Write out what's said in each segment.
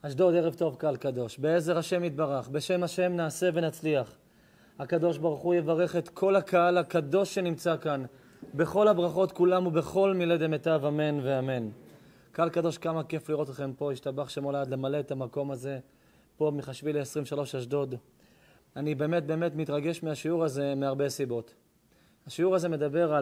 אשדוד, ערב טוב, קהל קדוש. בעזר השם יתברך, בשם השם נעשה ונצליח. הקדוש ברוך הוא יברך את כל הקהל הקדוש שנמצא כאן, בכל הברכות כולם ובכל מילי דמיטב, אמן ואמן. קהל קדוש, כמה כיף לראות אתכם פה, השתבח שמו לעד למלא את המקום הזה, פה מחשבילי 23 אשדוד. אני באמת מתרגש מהשיעור הזה מהרבה סיבות. השיעור הזה מדבר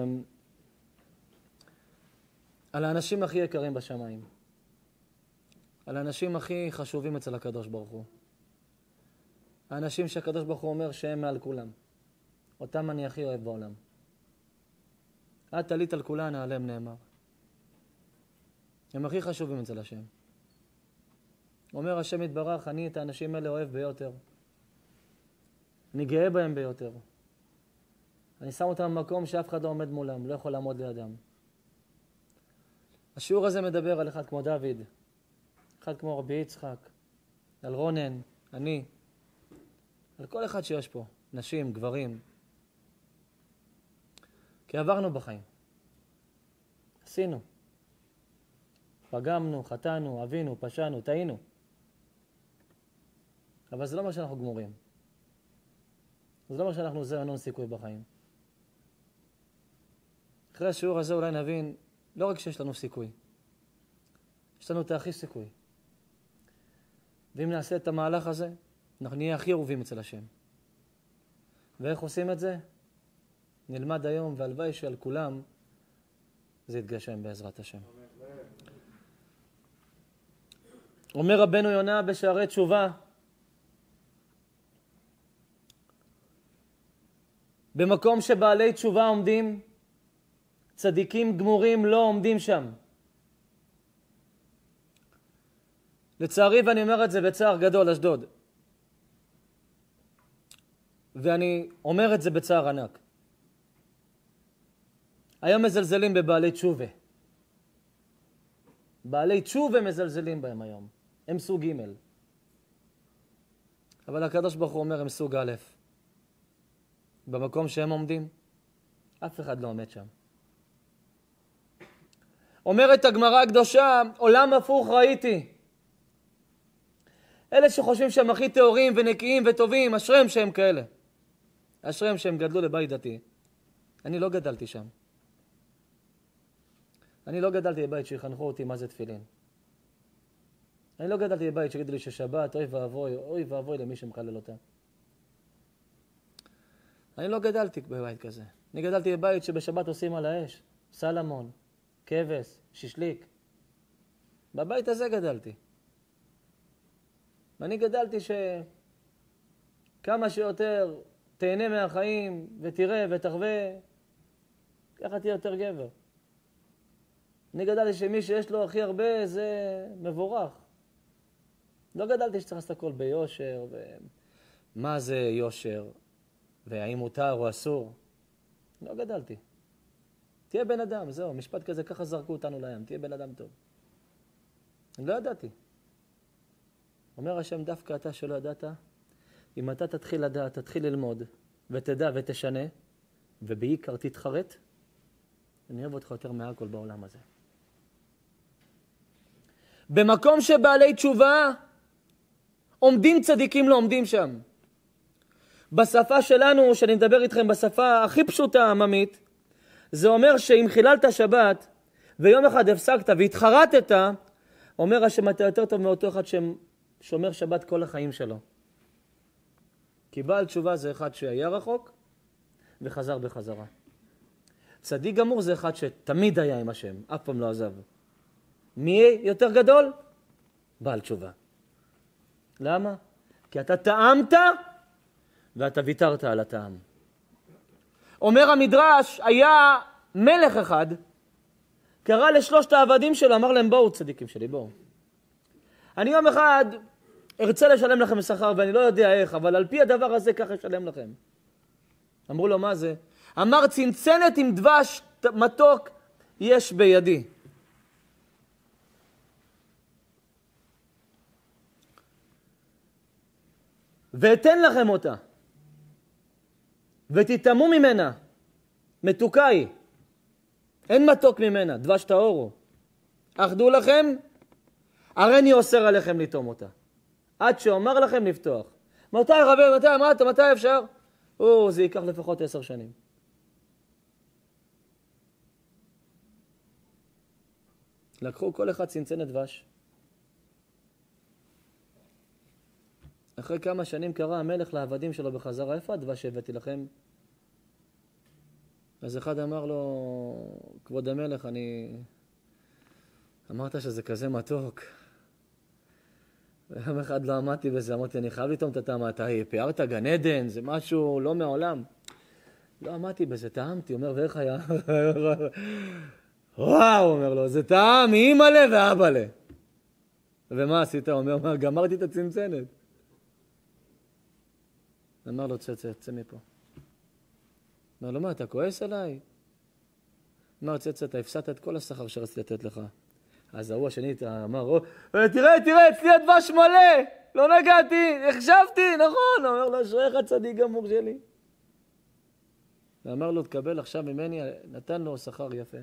על האנשים הכי יקרים בשמיים. על האנשים הכי חשובים אצל הקדוש ברוך הוא. האנשים שהקדוש ברוך הוא אומר שהם מעל כולם. אותם אני הכי אוהב בעולם. את עלית על כולן, עליהם נאמר. הם הכי חשובים אצל השם. אומר השם יתברך, אני את האנשים האלה אוהב ביותר. אני גאה בהם ביותר. אני שם אותם במקום שאף אחד לא עומד מולם, לא יכול לעמוד לידם. השיעור הזה מדבר על אחד כמו דוד, אחד כמו רבי יצחק, על רונן, אני, על כל אחד שיש פה, נשים, גברים. כי עברנו בחיים. עשינו. פגמנו, חטאנו, אבינו, פשענו, טעינו. אבל זה לא מה שאנחנו גמורים. זה לא מה שאנחנו זה אין סיכוי בחיים. אחרי השיעור הזה אולי נבין, לא רק שיש לנו סיכוי, יש לנו את הכי סיכוי. ואם נעשה את המהלך הזה, אנחנו נהיה הכי אהובים אצל השם. ואיך עושים את זה? נלמד היום, והלוואי שעל כולם זה יתגשם בעזרת השם. אומר רבנו יונה בשערי תשובה, במקום שבעלי תשובה עומדים, צדיקים גמורים לא עומדים שם. לצערי, ואני אומר את זה בצער גדול, אשדוד. ואני אומר את זה בצער ענק. היום מזלזלים בבעלי תשובה. בעלי תשובה מזלזלים בהם היום. הם סוג ג'. אבל הקדוש ברוך הוא אומר הם סוג א'. במקום שהם עומדים, אף אחד לא עומד שם. אומרת הגמרא הקדושה, עולם הפוך ראיתי. אלה שחושבים שהם הכי טהורים ונקיים וטובים, אשריהם שהם כאלה. אשריהם שהם גדלו לבית דתי. אני לא גדלתי שם. אני לא גדלתי בבית שיחנכו אותי מה זה תפילין. אני לא גדלתי בבית שיגידו לי ששבת, אוי ואבוי למי שמחלל אותה. אני לא גדלתי בבית כזה. אני גדלתי בבית שבשבת עושים על האש. סלמון, כבש, שישליק. בבית הזה גדלתי. ואני גדלתי שכמה שיותר תהנה מהחיים ותראה ותחווה, ככה תהיה יותר גבר. אני גדלתי שמי שיש לו הכי הרבה זה מבורך. לא גדלתי שצריך לעשות הכל ביושר, ומה זה יושר, והאם מותר או אסור. לא גדלתי. תהיה בן אדם, זהו, משפט כזה, ככה זרקו אותנו לים, תהיה בן אדם טוב. אני לא ידעתי. אומר השם, דווקא אתה שלא ידעת, אם אתה תתחיל לדעת, תתחיל ללמוד, ותדע ותשנה, ובעיקר תתחרט, אני אוהב אותך יותר מהכל בעולם הזה. במקום שבעלי תשובה עומדים צדיקים לא עומדים שם. בשפה שלנו, שאני מדבר איתכם בשפה הכי פשוטה עממית, זה אומר שאם חיללת שבת ויום אחד הפסקת והתחרטת, אומר השם אתה יותר טוב מאותו אחד ששומר שבת כל החיים שלו. כי בעל תשובה זה אחד שהיה רחוק וחזר בחזרה. צדיק גמור זה אחד שתמיד היה עם השם, אף פעם לא עזב. מי יותר גדול? בעל תשובה. למה? כי אתה טעמת ואתה ויתרת על הטעם. אומר המדרש, היה מלך אחד, קרא לשלושת העבדים שלו, אמר להם בואו צדיקים שלי, בואו. אני יום אחד ארצה לשלם לכם שכר ואני לא יודע איך, אבל על פי הדבר הזה ככה אשלם לכם. אמרו לו מה זה? אמר צנצנת עם דבש מתוק יש בידי. ואתן לכם אותה. ותתאמו ממנה. מתוקה היא. אין מתוק ממנה, דבש טהור. אך דעו לכם, הרי אני אוסר עליכם לטום אותה. עד שאומר לכם לפתוח. מתי רבי, מתי אפשר? זה ייקח לפחות 10 שנים. לקחו כל אחד צנצנת דבש. אחרי כמה שנים קרא המלך לעבדים שלו בחזרה, איפה הדבש שהבאתי לכם? אז אחד אמר לו, כבוד המלך, אמרת שזה כזה מתוק. ויום אחד לא עמדתי בזה, אמרתי, אני חייב לטעום את הטעם, אתה פיארת גן עדן, זה משהו לא מעולם. לא עמדתי בזה, טעמתי, אומר, ואיך היה? וואו, אומר לו, זה טעם, אמא לה ואבא לה. ומה עשית? אומר, גמרתי את הצנצנת. אמר לו, צא מפה. אמר לו, מה, אתה כועס עליי? אמר, צא, אתה הפסדת את כל השכר שרציתי לתת לך. אז ההוא השני אמר, תראה, אצלי הדבש מלא, לא נגעתי, החשבתי, נכון. אמר לו, אשריך צדיק גמור שלי. ואמר לו, תקבל עכשיו ממני, נתן לו שכר יפה.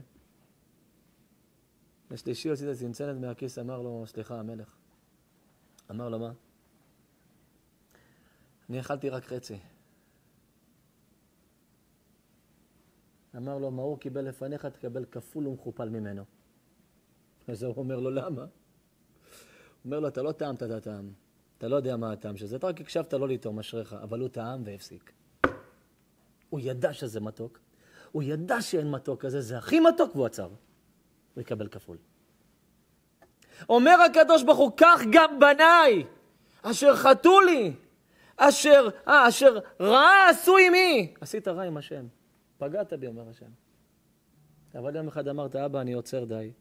השלישי הוציא את הצנצנת מהכיס, אמר לו, סליחה, המלך. אמר לו, מה? אני אכלתי רק חצי. אמר לו, מה הוא קיבל לפניך, תקבל כפול ומכופל ממנו. אז הוא אומר לו, למה? הוא אומר לו, אתה לא טעמת את הטעם. אתה לא יודע מה הטעם שזה. אתה רק הקשבת לא לטעום, אשריך, אבל הוא טעם והפסיק. הוא ידע שזה מתוק. הוא ידע שאין מתוק כזה, זה הכי מתוק, והוא עצר. הוא יקבל כפול. אומר הקדוש ברוך הוא, כך גם בניי, אשר חטאו לי, אשר רע עשו עמי. עשית רע עם השם. פגעת בי, אומר השם. אבל יום אחד אמרת, אבא, אני עוצר די.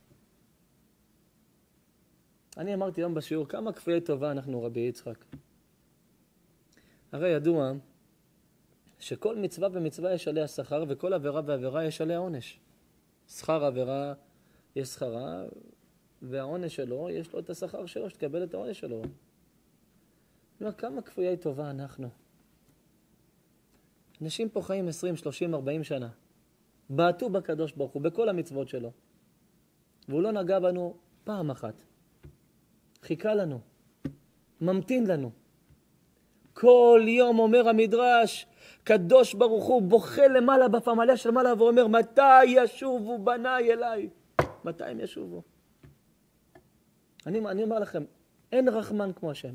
אני אמרתי היום בשיעור, כמה כפויי טובה אנחנו רבי יצחק. הרי ידוע שכל מצווה ומצווה יש עליה שכר, וכל עבירה ועבירה יש עליה עונש. שכר עבירה יש שכרה, והעונש שלו, יש לו את השכר שלו, שתקבל את העונש שלו. כמה כפויי טובה אנחנו. אנשים פה חיים 20, 30, 40 שנה. בעטו בקדוש ברוך הוא, בכל המצוות שלו. והוא לא נגע בנו פעם אחת. חיכה לנו. ממתין לנו. כל יום אומר המדרש, קדוש ברוך הוא בוכה למעלה בפמליה של מעלה, ואומר, מתי ישובו בניי אליי? מתי הם ישובו? אני אומר לכם, אין רחמן כמו השם.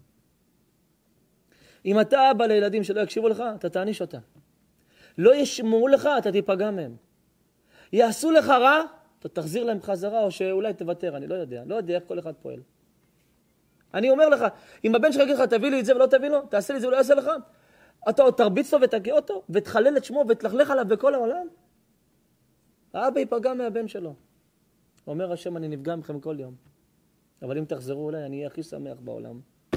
אם אתה אבא לילדים שלא יקשיבו לך, אתה תעניש אותם. לא ישמעו לך, אתה תיפגע מהם. יעשו לך רע, אתה תחזיר להם חזרה, או שאולי תוותר, אני לא יודע. לא יודע איך כל אחד פועל. אני אומר לך, אם הבן שלך יגיד לך, תביא לי את זה ולא תביא לו, תעשה לי את זה ולא יעשה לך, אתה עוד תרביץ לו ותגע אותו, ותחלל את שמו ותלכלך עליו בכל העולם. האבא ייפגע מהבן שלו. אומר השם, אני נפגע מכם כל יום. אבל אם תחזרו אליי, אני אהיה הכי שמח בעולם.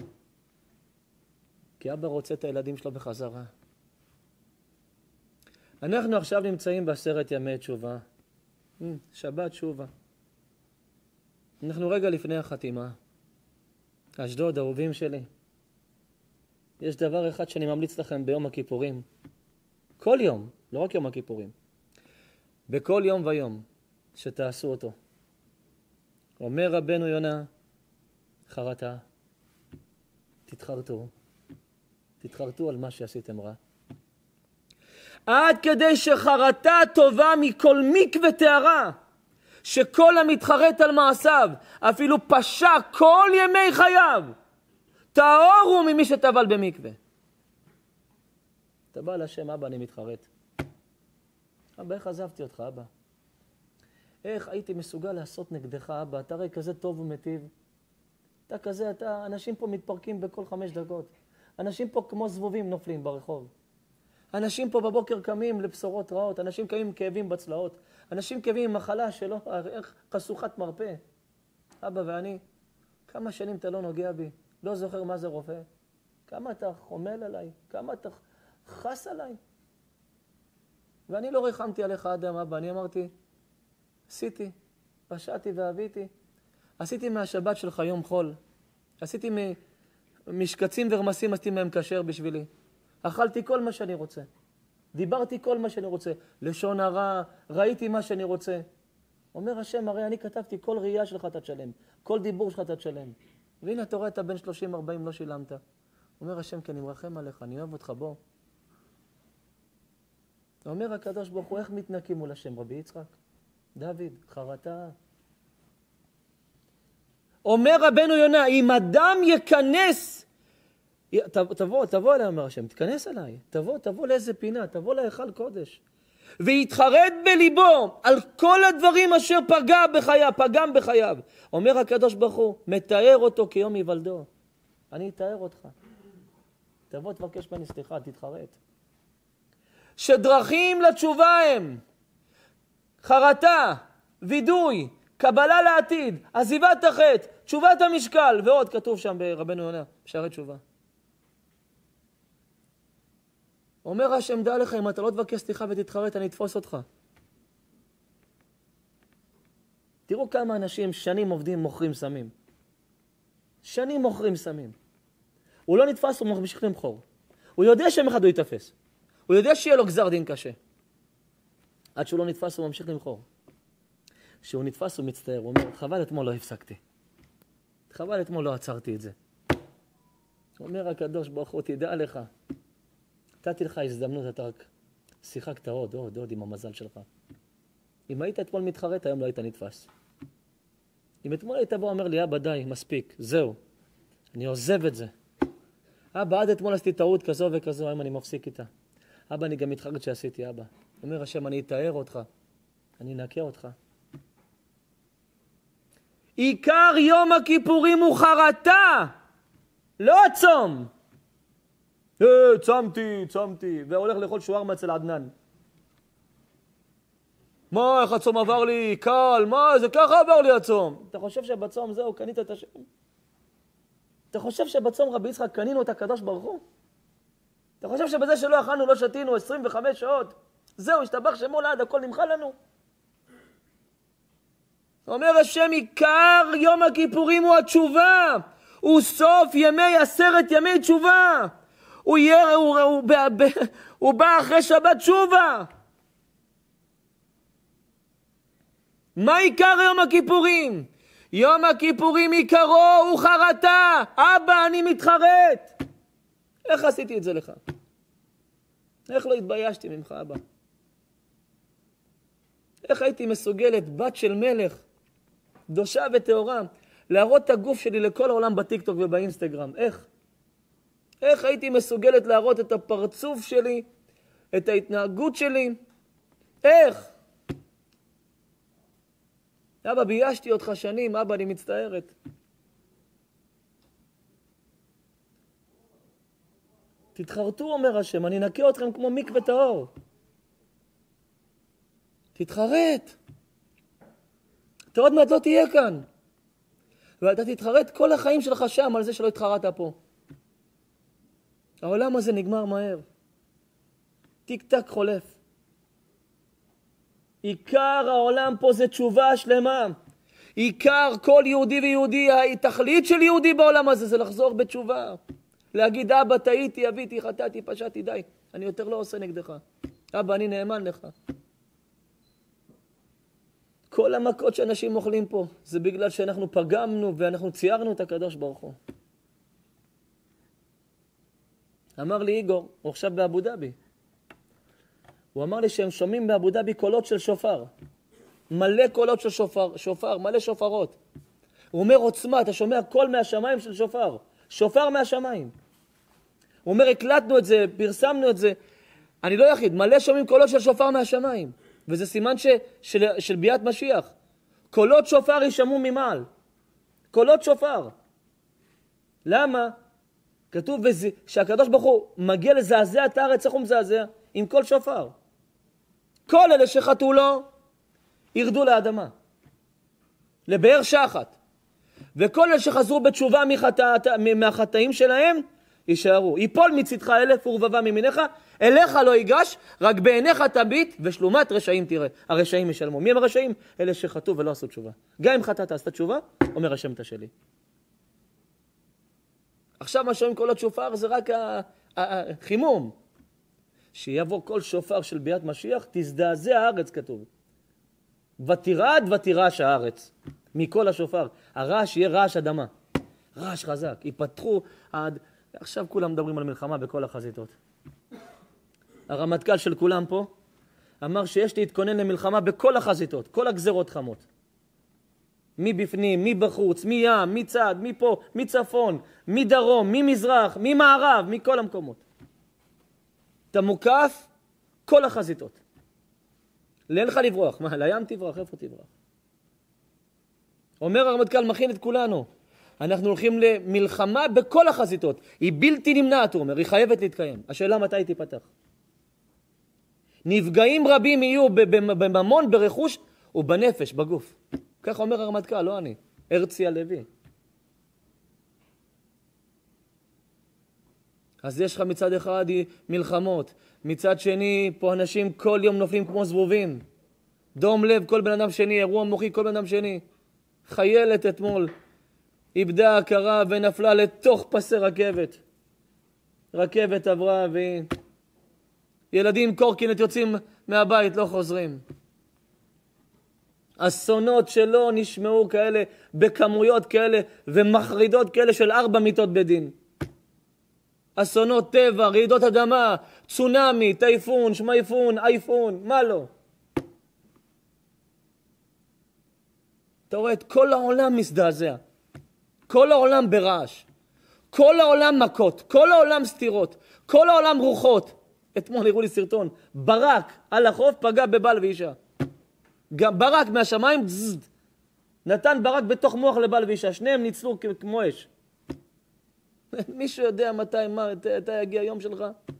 כי אבא רוצה את הילדים שלו בחזרה. אנחנו עכשיו נמצאים ב10 ימי תשובה. שבת תשובה. אנחנו רגע לפני החתימה. אשדוד, אהובים שלי. יש דבר אחד שאני ממליץ לכם ביום הכיפורים. כל יום, לא רק יום הכיפורים. בכל יום ויום שתעשו אותו. אומר רבנו יונה, חרטה, תתחרטו על מה שעשיתם רע. עד כדי שחרטה טובה מכל מקווה תארה, שכל המתחרט על מעשיו, אפילו פשע כל ימי חייו, טהור הוא ממי שטבל במקווה. אתה בא להשם, אבא, אני מתחרט. אבא, איך עזבתי אותך, אבא? איך הייתי מסוגל לעשות נגדך, אבא? אתה הרי כזה טוב ומטיב. אתה כזה, אנשים פה מתפרקים בכל 5 דקות. אנשים פה כמו זבובים נופלים ברחוב. אנשים פה בבוקר קמים לבשורות רעות. אנשים קמים עם כאבים בצלעות. אנשים כאבים עם מחלה שלא, איך חשוכת מרפא. אבא ואני, כמה שנים אתה לא נוגע בי? לא זוכר מה זה רופא. כמה אתה חומל עליי? כמה אתה חס עליי? ואני לא ריחמתי עליך אדם, אבא. אני אמרתי, עשיתי, פשעתי ואהביתי. עשיתי מהשבת שלך יום חול. עשיתי משקצים ורמסים, עשיתי מהם כשר בשבילי. אכלתי כל מה שאני רוצה. דיברתי כל מה שאני רוצה. לשון הרע, ראיתי מה שאני רוצה. אומר השם, הרי אני כתבתי כל ראייה שלך אתה תשלם, כל דיבור שלך אתה תשלם. והנה אתה רואה, אתה בין 30-40 לא שילמת. אומר השם, כי אני מרחם עליך, אני אוהב אותך, בוא. אומר הקדוש ברוך הוא, איך מתנקים מול השם, רבי יצחק? דוד, חרטה. אומר רבנו יונה, אם אדם יכנס, תבוא אליי, אומר השם, תכנס אליי, תבוא לאיזה פינה, תבוא להיכל קודש, ויתחרט בליבו על כל הדברים אשר פגם בחייו. אומר הקדוש ברוך הוא, מתאר אותו כיום יוולדו. אני אתאר אותך. תבוא תבקש ממני סליחה, תתחרט. שדרכים לתשובה הם חרטה, וידוי, קבלה לעתיד, עזיבת החטא, תשובת המשקל, ועוד כתוב שם ברבנו יונה, שערי תשובה. אומר השם, דע לך, אם אתה לא תבקש סליחה ותתחרט, אני אתפוס אותך. תראו כמה אנשים שנים עובדים מוכרים סמים. שנים מוכרים סמים. הוא לא נתפס, הוא ממשיך למכור. הוא יודע שהם אחד הוא יתפס. הוא יודע שיהיה לו גזר דין קשה. עד שהוא לא נתפס, הוא ממשיך למכור. כשהוא נתפס, הוא מצטער. הוא אומר, חבל אתמול לא הפסקתי. חבל אתמול לא עצרתי את זה. אומר הקדוש ברוך הוא, תדע לך. נתתי לך הזדמנות, אתה רק שיחקת עוד עם המזל שלך. אם היית אתמול מתחרט, היום לא היית נתפס. אם אתמול היית בוא אומר לי, אבא די, מספיק, זהו. אני עוזב את זה. אבא, עד אתמול עשיתי טעות כזו וכזו, היום אני מפסיק איתה. אבא, אני גם מתחרט שעשיתי, אבא. אומר השם, אני אתאר אותך. אני אנקה אותך. עיקר יום הכיפורים הוא חרטה, לא הצום. צמתי, והולך לאכול שוארמה אצל עדנן. מה, איך הצום עבר לי? קל, מה, זה ככה עבר לי הצום. אתה חושב שבצום זהו, קנית את השם? אתה חושב שבצום רבי יצחק קנינו את הקדוש ברוך הוא? אתה חושב שבזה שלא אכלנו, לא שתינו 25 שעות, זהו, השתבח שמו לעד, הכל נמחה לנו? אומר השם, עיקר יום הכיפורים הוא התשובה, הוא סוף ימי 10 ימי תשובה. הוא בא אחרי שבת תשובה. מה עיקר יום הכיפורים? יום הכיפורים עיקרו הוא חרטה. אבא, אני מתחרט. איך עשיתי את זה לך? איך לא התביישתי ממך, אבא? איך הייתי מסוגלת, בת של מלך, קדושה וטהורה, להראות את הגוף שלי לכל העולם בטיקטוק ובאינסטגרם? איך הייתי מסוגלת להראות את הפרצוף שלי, את ההתנהגות שלי? איך? אבא, ביישתי אותך שנים, אבא, אני מצטערת. תתחרטו, אומר השם, אני אנקה אתכם כמו מקווה טהור. תתחרט. אתה עוד מעט לא תהיה כאן. ואתה תתחרט כל החיים שלך שם על זה שלא התחרטת פה. העולם הזה נגמר מהר. טיק טק חולף. עיקר העולם פה זה תשובה שלמה. עיקר כל יהודי ויהודי, התכלית של יהודי בעולם הזה זה לחזור בתשובה. להגיד, אבא, טעיתי, אביתי, חטאתי, פשעתי, די. אני יותר לא עושה נגדך. אבא, אני נאמן לך. כל המכות שאנשים אוכלים פה, זה בגלל שאנחנו פגמנו ואנחנו ציירנו את הקדוש ברוך הוא. אמר לי איגור, הוא עכשיו באבו דאבי. הוא אמר לי שהם שומעים באבו דאבי קולות של שופר. מלא קולות של שופר, מלא שופרות. הוא אומר עוצמה, אתה שומע קול מהשמיים של שופר. שופר מהשמיים. הוא אומר, הקלטנו את זה, פרסמנו את זה. אני לא יחיד, מלא שומעים קולות של שופר מהשמיים. וזה סימן של ביאת משיח. קולות שופר יישמעו ממעל. קולות שופר. למה? כתוב שהקדוש ברוך הוא מגיע לזעזע את הארץ, איך הוא מזעזע? עם כל שופר. כל אלה שחטאו לו, ירדו לאדמה. לבאר שחת. וכל אלה שחזרו בתשובה מהחטאים שלהם, יישארו. יפול מצדך 1000 ורבבה מימיניך, אליך לא ייגש, רק בעיניך תביט, ושלומת רשעים תראה. הרשעים ישלמו. מי הם הרשעים? אלה שחטאו ולא עשו תשובה. גם אם חטאת עשת תשובה, אומר השם את שלי. עכשיו מה שומעים קולות שופר זה רק החימום. שיבוא כל שופר של ביאת משיח, תזדעזע הארץ, כתוב. ותירד ותירש הארץ. מכל השופר. הרעש יהיה רעש אדמה. רעש חזק. ייפתחו עד... עכשיו כולם מדברים על מלחמה בכל החזיתות. הרמטכ"ל של כולם פה אמר שיש להתכונן למלחמה בכל החזיתות. כל הגזרות חמות. מבפנים, מבחוץ, מים, מצד, מפה, מצפון, מדרום, ממזרח, ממערב, מכל המקומות. אתה מוקף כל החזיתות. לאין לך לברוח. מה, לים תברח? איפה תברח? אומר הרמטכ"ל, מכין את כולנו. אנחנו הולכים למלחמה בכל החזיתות. היא בלתי נמנעת, הוא אומר, היא חייבת להתקיים. השאלה מתי היא תיפתח. נפגעים רבים יהיו בממון, ברכוש ובנפש, בגוף. כך אומר הרמטכ"ל, לא אני. הרצי הלוי. אז יש לך מצד אחד מלחמות. מצד שני, פה אנשים כל יום נופלים כמו זבובים. דום לב, כל בן אדם שני, אירוע מוחי, כל בן אדם שני. חיילת אתמול איבדה הכרה ונפלה לתוך פסי רכבת. רכבת עברה והיא... ילדים קורקינט יוצאים מהבית, לא חוזרים. אסונות שלא נשמעו כאלה, בכמויות כאלה ומחרידות כאלה של 4 מיטות בדין. אסונות טבע, רעידות אדמה, צונמי, טייפון, שמייפון, אייפון, מה לא? אתה רואה את כל העולם מזדעזע. כל העולם ברעש. כל העולם מכות. כל העולם סתירות. כל העולם רוחות. אתמול הראו לי סרטון. ברק על החוף פגע בבעל ואישה. גם ברק מהשמיים נתן ברק בתוך מוח לבעל ואישה. שניהם ניצלו כמו אש. מישהו יודע מתי יגיע היום שלך?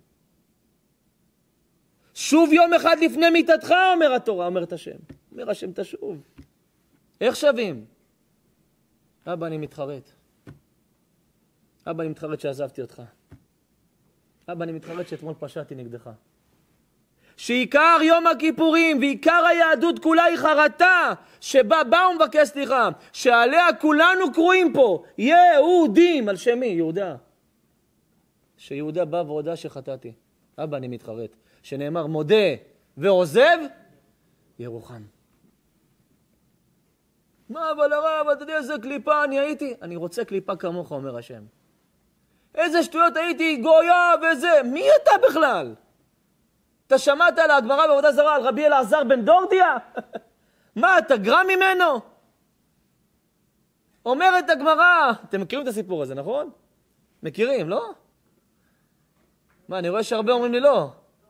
שוב יום אחד לפני מיתתך, אומר התורה, אומרת השם. אומר השם תשוב. איך שווים? אבא, אני מתחרט. אבא, אני מתחרט שעזבתי אותך. אבא, אני מתחרט שאתמול פשעתי נגדך. שעיקר יום הכיפורים ועיקר היהדות כולה היא חרטה, שבה בא ומבקש סליחה, שעליה כולנו קרואים פה, יהודים, על שם מי? יהודה. שיהודה בא והודה שחטאתי. אבא, אני מתחרט. שנאמר מודה ועוזב, ירוחם. מה, אבל הרב, אתה יודע איזה קליפה אני הייתי? אני רוצה קליפה כמוך, אומר השם. איזה שטויות הייתי, גויה וזה. מי אתה בכלל? אתה שמעת על הגמרא בעבודה זרה, על רבי אלעזר בן דורדיה? מה, אתה גרע ממנו? אומרת הגמרא, אתם מכירים את הסיפור הזה, נכון? מכירים, לא? מה, אני רואה שהרבה אומרים לי לא.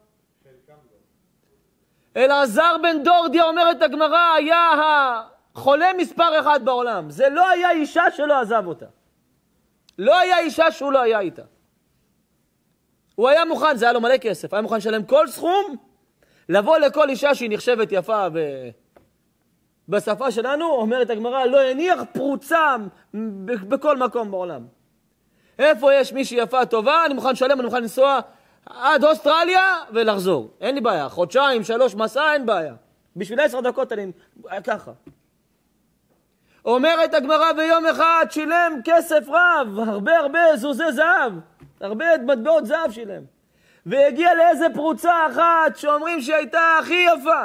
אלעזר בן דורדיה, אומרת הגמרא, היה החולה מספר 1 בעולם. זה לא היה אישה שלא עזב אותה. לא היה אישה שהוא לא היה איתה. הוא היה מוכן, זה היה לו מלא כסף, היה מוכן לשלם כל סכום, לבוא לכל אישה שהיא נחשבת יפה, בשפה שלנו, אומרת הגמרא, לא הניח פרוצה בכל מקום בעולם. איפה יש מישהי יפה טובה, אני מוכן לשלם, אני מוכן לנסוע עד אוסטרליה ולחזור. אין לי בעיה, 2-3 מסע, אין בעיה. בשביל 10 דקות אני ככה. אומרת הגמרא, ביום אחד שילם כסף רב, הרבה זוזי זהב. הרבה מטבעות זהב שילם. והגיע לאיזה פרוצה אחת שאומרים שהייתה הכי יפה.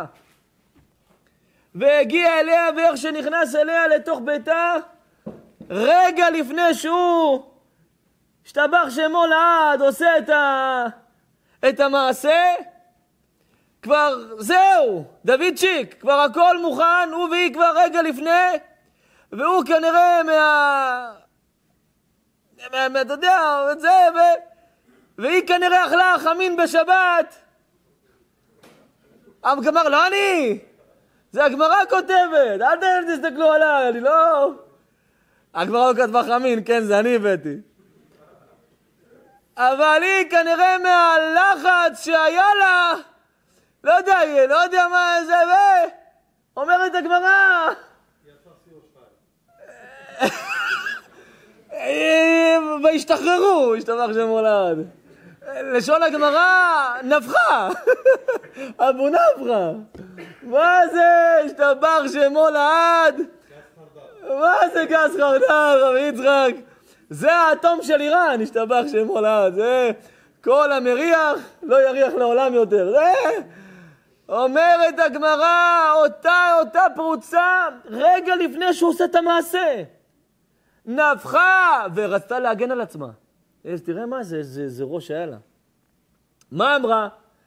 והגיע אליה, ואיך שנכנס אליה לתוך ביתה, רגע לפני שהוא השתבח שמו לעד, עושה את המעשה, כבר זהו, דוד שיק, כבר הכל מוכן, הוא והיא כבר רגע לפני, והוא כנראה אתה יודע, והיא כנראה אכלה חמין בשבת. הגמרא, לא אני, זה הגמרא כותבת, אל תסתכלו עליי, אני לא... הגמרא לא כתבה חמין, כן, זה אני הבאתי. אבל היא כנראה מהלחץ שהיה לה, לא יודע מה זה, אומרת הגמרא. והשתחררו, השתבח שמו לעד. לשון הגמרא, נפחה. אבו נפחה. מה זה, השתבח שמו לעד? מה זה גס חרדל, רבי יצחק? זה האטום של איראן, השתבח שמו לעד. זה כל המריח לא יריח לעולם יותר. זה אומרת הגמרא, אותה פרוצה, רגע לפני שהוא עושה את המעשה. נפחה, ורצתה להגן על עצמה. אז תראה מה זה ראש היה לה. מה אמרה?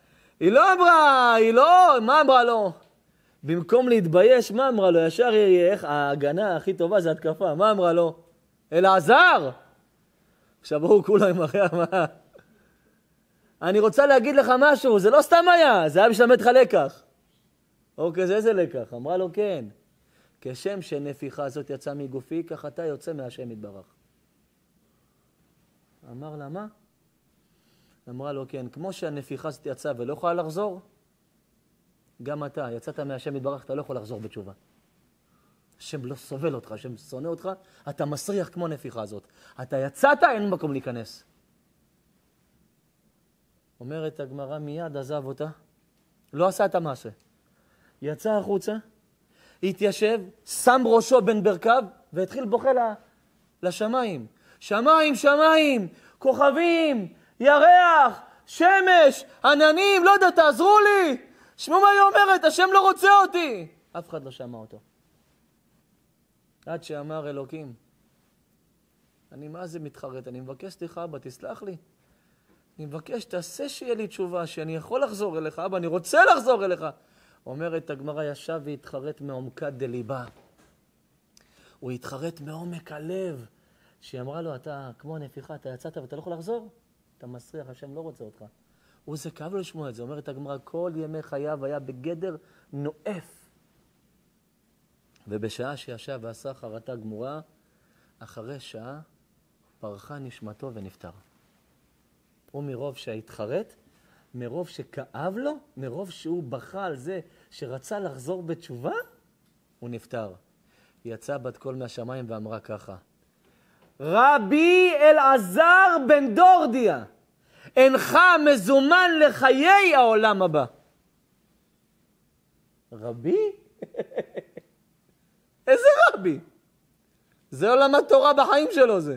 מה אמרה לו? במקום להתבייש, מה אמרה לו? ישר איך ההגנה הכי טובה זה התקפה. מה אמרה לו? אלעזר! עכשיו בואו כולם עם אחיה, מה? אני רוצה להגיד לך משהו, זה לא סתם היה, זה היה בשלמד לך לקח. אוקיי, זה איזה לקח? אמרה לו, כן. כשם שנפיחה הזאת יצא מגופי, כך אתה יוצא מהשם יתברך. אמר לה, מה? אמרה לו, כן, כמו שהנפיחה הזאת יצאה ולא יכולה לחזור, גם אתה, יצאת מהשם יתברך, אתה לא יכול לחזור בתשובה. השם לא סובל אותך, השם שונא אותך, אתה מסריח כמו נפיחה הזאת. אתה יצאת, אין מקום להיכנס. אומרת הגמרא, מיד עזב אותה, לא עשה את המעשה. יצא החוצה, התיישב, שם ראשו בין ברכיו, והתחיל בוכה לשמיים. שמיים, כוכבים, ירח, שמש, עננים, לא יודע, תעזרו לי. שמעו מה היא אומרת, השם לא רוצה אותי. אף אחד לא שמע אותו. עד שאמר אלוקים, אני מה זה מתחרט, אני מבקש סליחה, אבא, תסלח לי. אני מבקש, תעשה שיהיה לי תשובה, שאני יכול לחזור אליך, אבא, אני רוצה לחזור אליך. אומרת הגמרא, ישב והתחרט מעומקה דליבה. הוא התחרט מעומק הלב, שהיא אמרה לו, אתה כמו נפיחה, אתה יצאת ואתה לא יכול לחזור? אתה מסריח, השם לא רוצה אותך. הוא זה כאב לו לשמוע את זה. אומרת הגמרא, כל ימי חייו היה בגדר נואף. ובשעה שישב ועשה חרטה גמורה, אחרי שעה פרחה נשמתו ונפטר. הוא מרוב שהתחרט, מרוב שכאב לו, מרוב שהוא בכה על זה שרצה לחזור בתשובה, הוא נפטר. יצא בת קול מהשמיים ואמרה ככה, רבי אלעזר בן דורדיה, אינך מזומן לחיי העולם הבא. רבי? איזה רבי? זה עולם התורה בחיים שלו זה.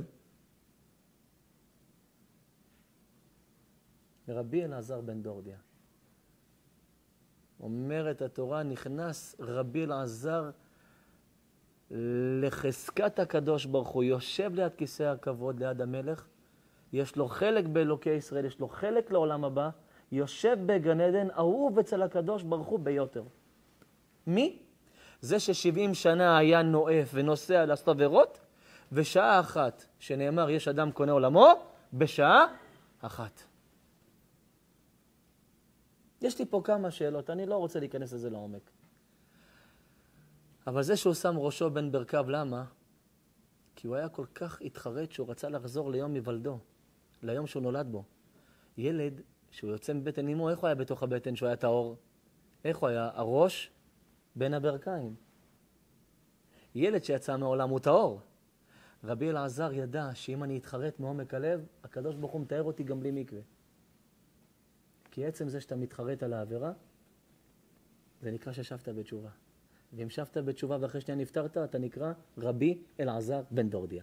רבי אלעזר בן דורדיה. אומרת התורה, נכנס רבי אלעזר לחזקת הקדוש ברוך הוא, יושב ליד כיסא הכבוד, ליד המלך, יש לו חלק באלוקי ישראל, יש לו חלק לעולם הבא, יושב בגן עדן, אהוב אצל הקדוש ברוך הוא ביותר. מי? זה ש70 שנה היה נואף ונוסע לעשות עבירות, ושעה אחת, שנאמר יש אדם קונה עולמו, בשעה אחת. יש לי פה כמה שאלות, אני לא רוצה להיכנס לזה לעומק. אבל זה שהוא שם ראשו בין ברכיו, למה? כי הוא היה כל כך התחרט שהוא רצה לחזור ליום מבלדו, ליום שהוא נולד בו. ילד שהוא יוצא מבטן אמו, איך הוא היה בתוך הבטן שהוא היה טהור? איך הוא היה? הראש בין הברכיים. ילד שיצא מעולם הוא טהור. רבי אלעזר ידע שאם אני אתחרט מעומק הלב, הקדוש ברוך הוא מתאר אותי גם בלי מקווה. כי עצם זה שאתה מתחרט על העבירה, זה נקרא ששבת בתשובה. ואם שבת בתשובה ואחרי שנייה נפטרת, אתה נקרא רבי אלעזר בן דורדיה.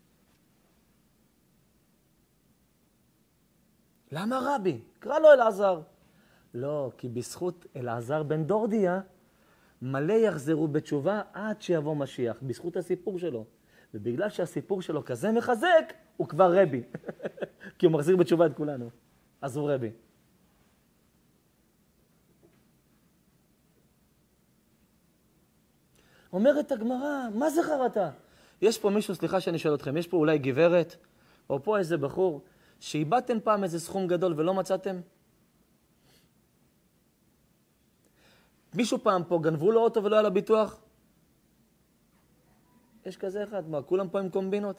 למה רבי? קרא לו אלעזר. לא, כי בזכות אלעזר בן דורדיה, מלא יחזרו בתשובה עד שיבוא משיח, בזכות הסיפור שלו. ובגלל שהסיפור שלו כזה מחזק, הוא כבר רבי. כי הוא מחזיר בתשובה את כולנו. אז הוא רבי. אומרת הגמרא, מה זה חרטה? יש פה מישהו, סליחה שאני שואל אתכם, יש פה אולי גברת, או פה איזה בחור, שאיבדתם פעם איזה סכום גדול ולא מצאתם? מישהו פעם פה גנבו לו אוטו ולא היה לו ביטוח? יש כזה אחד, מה, כולם פה עם קומבינות?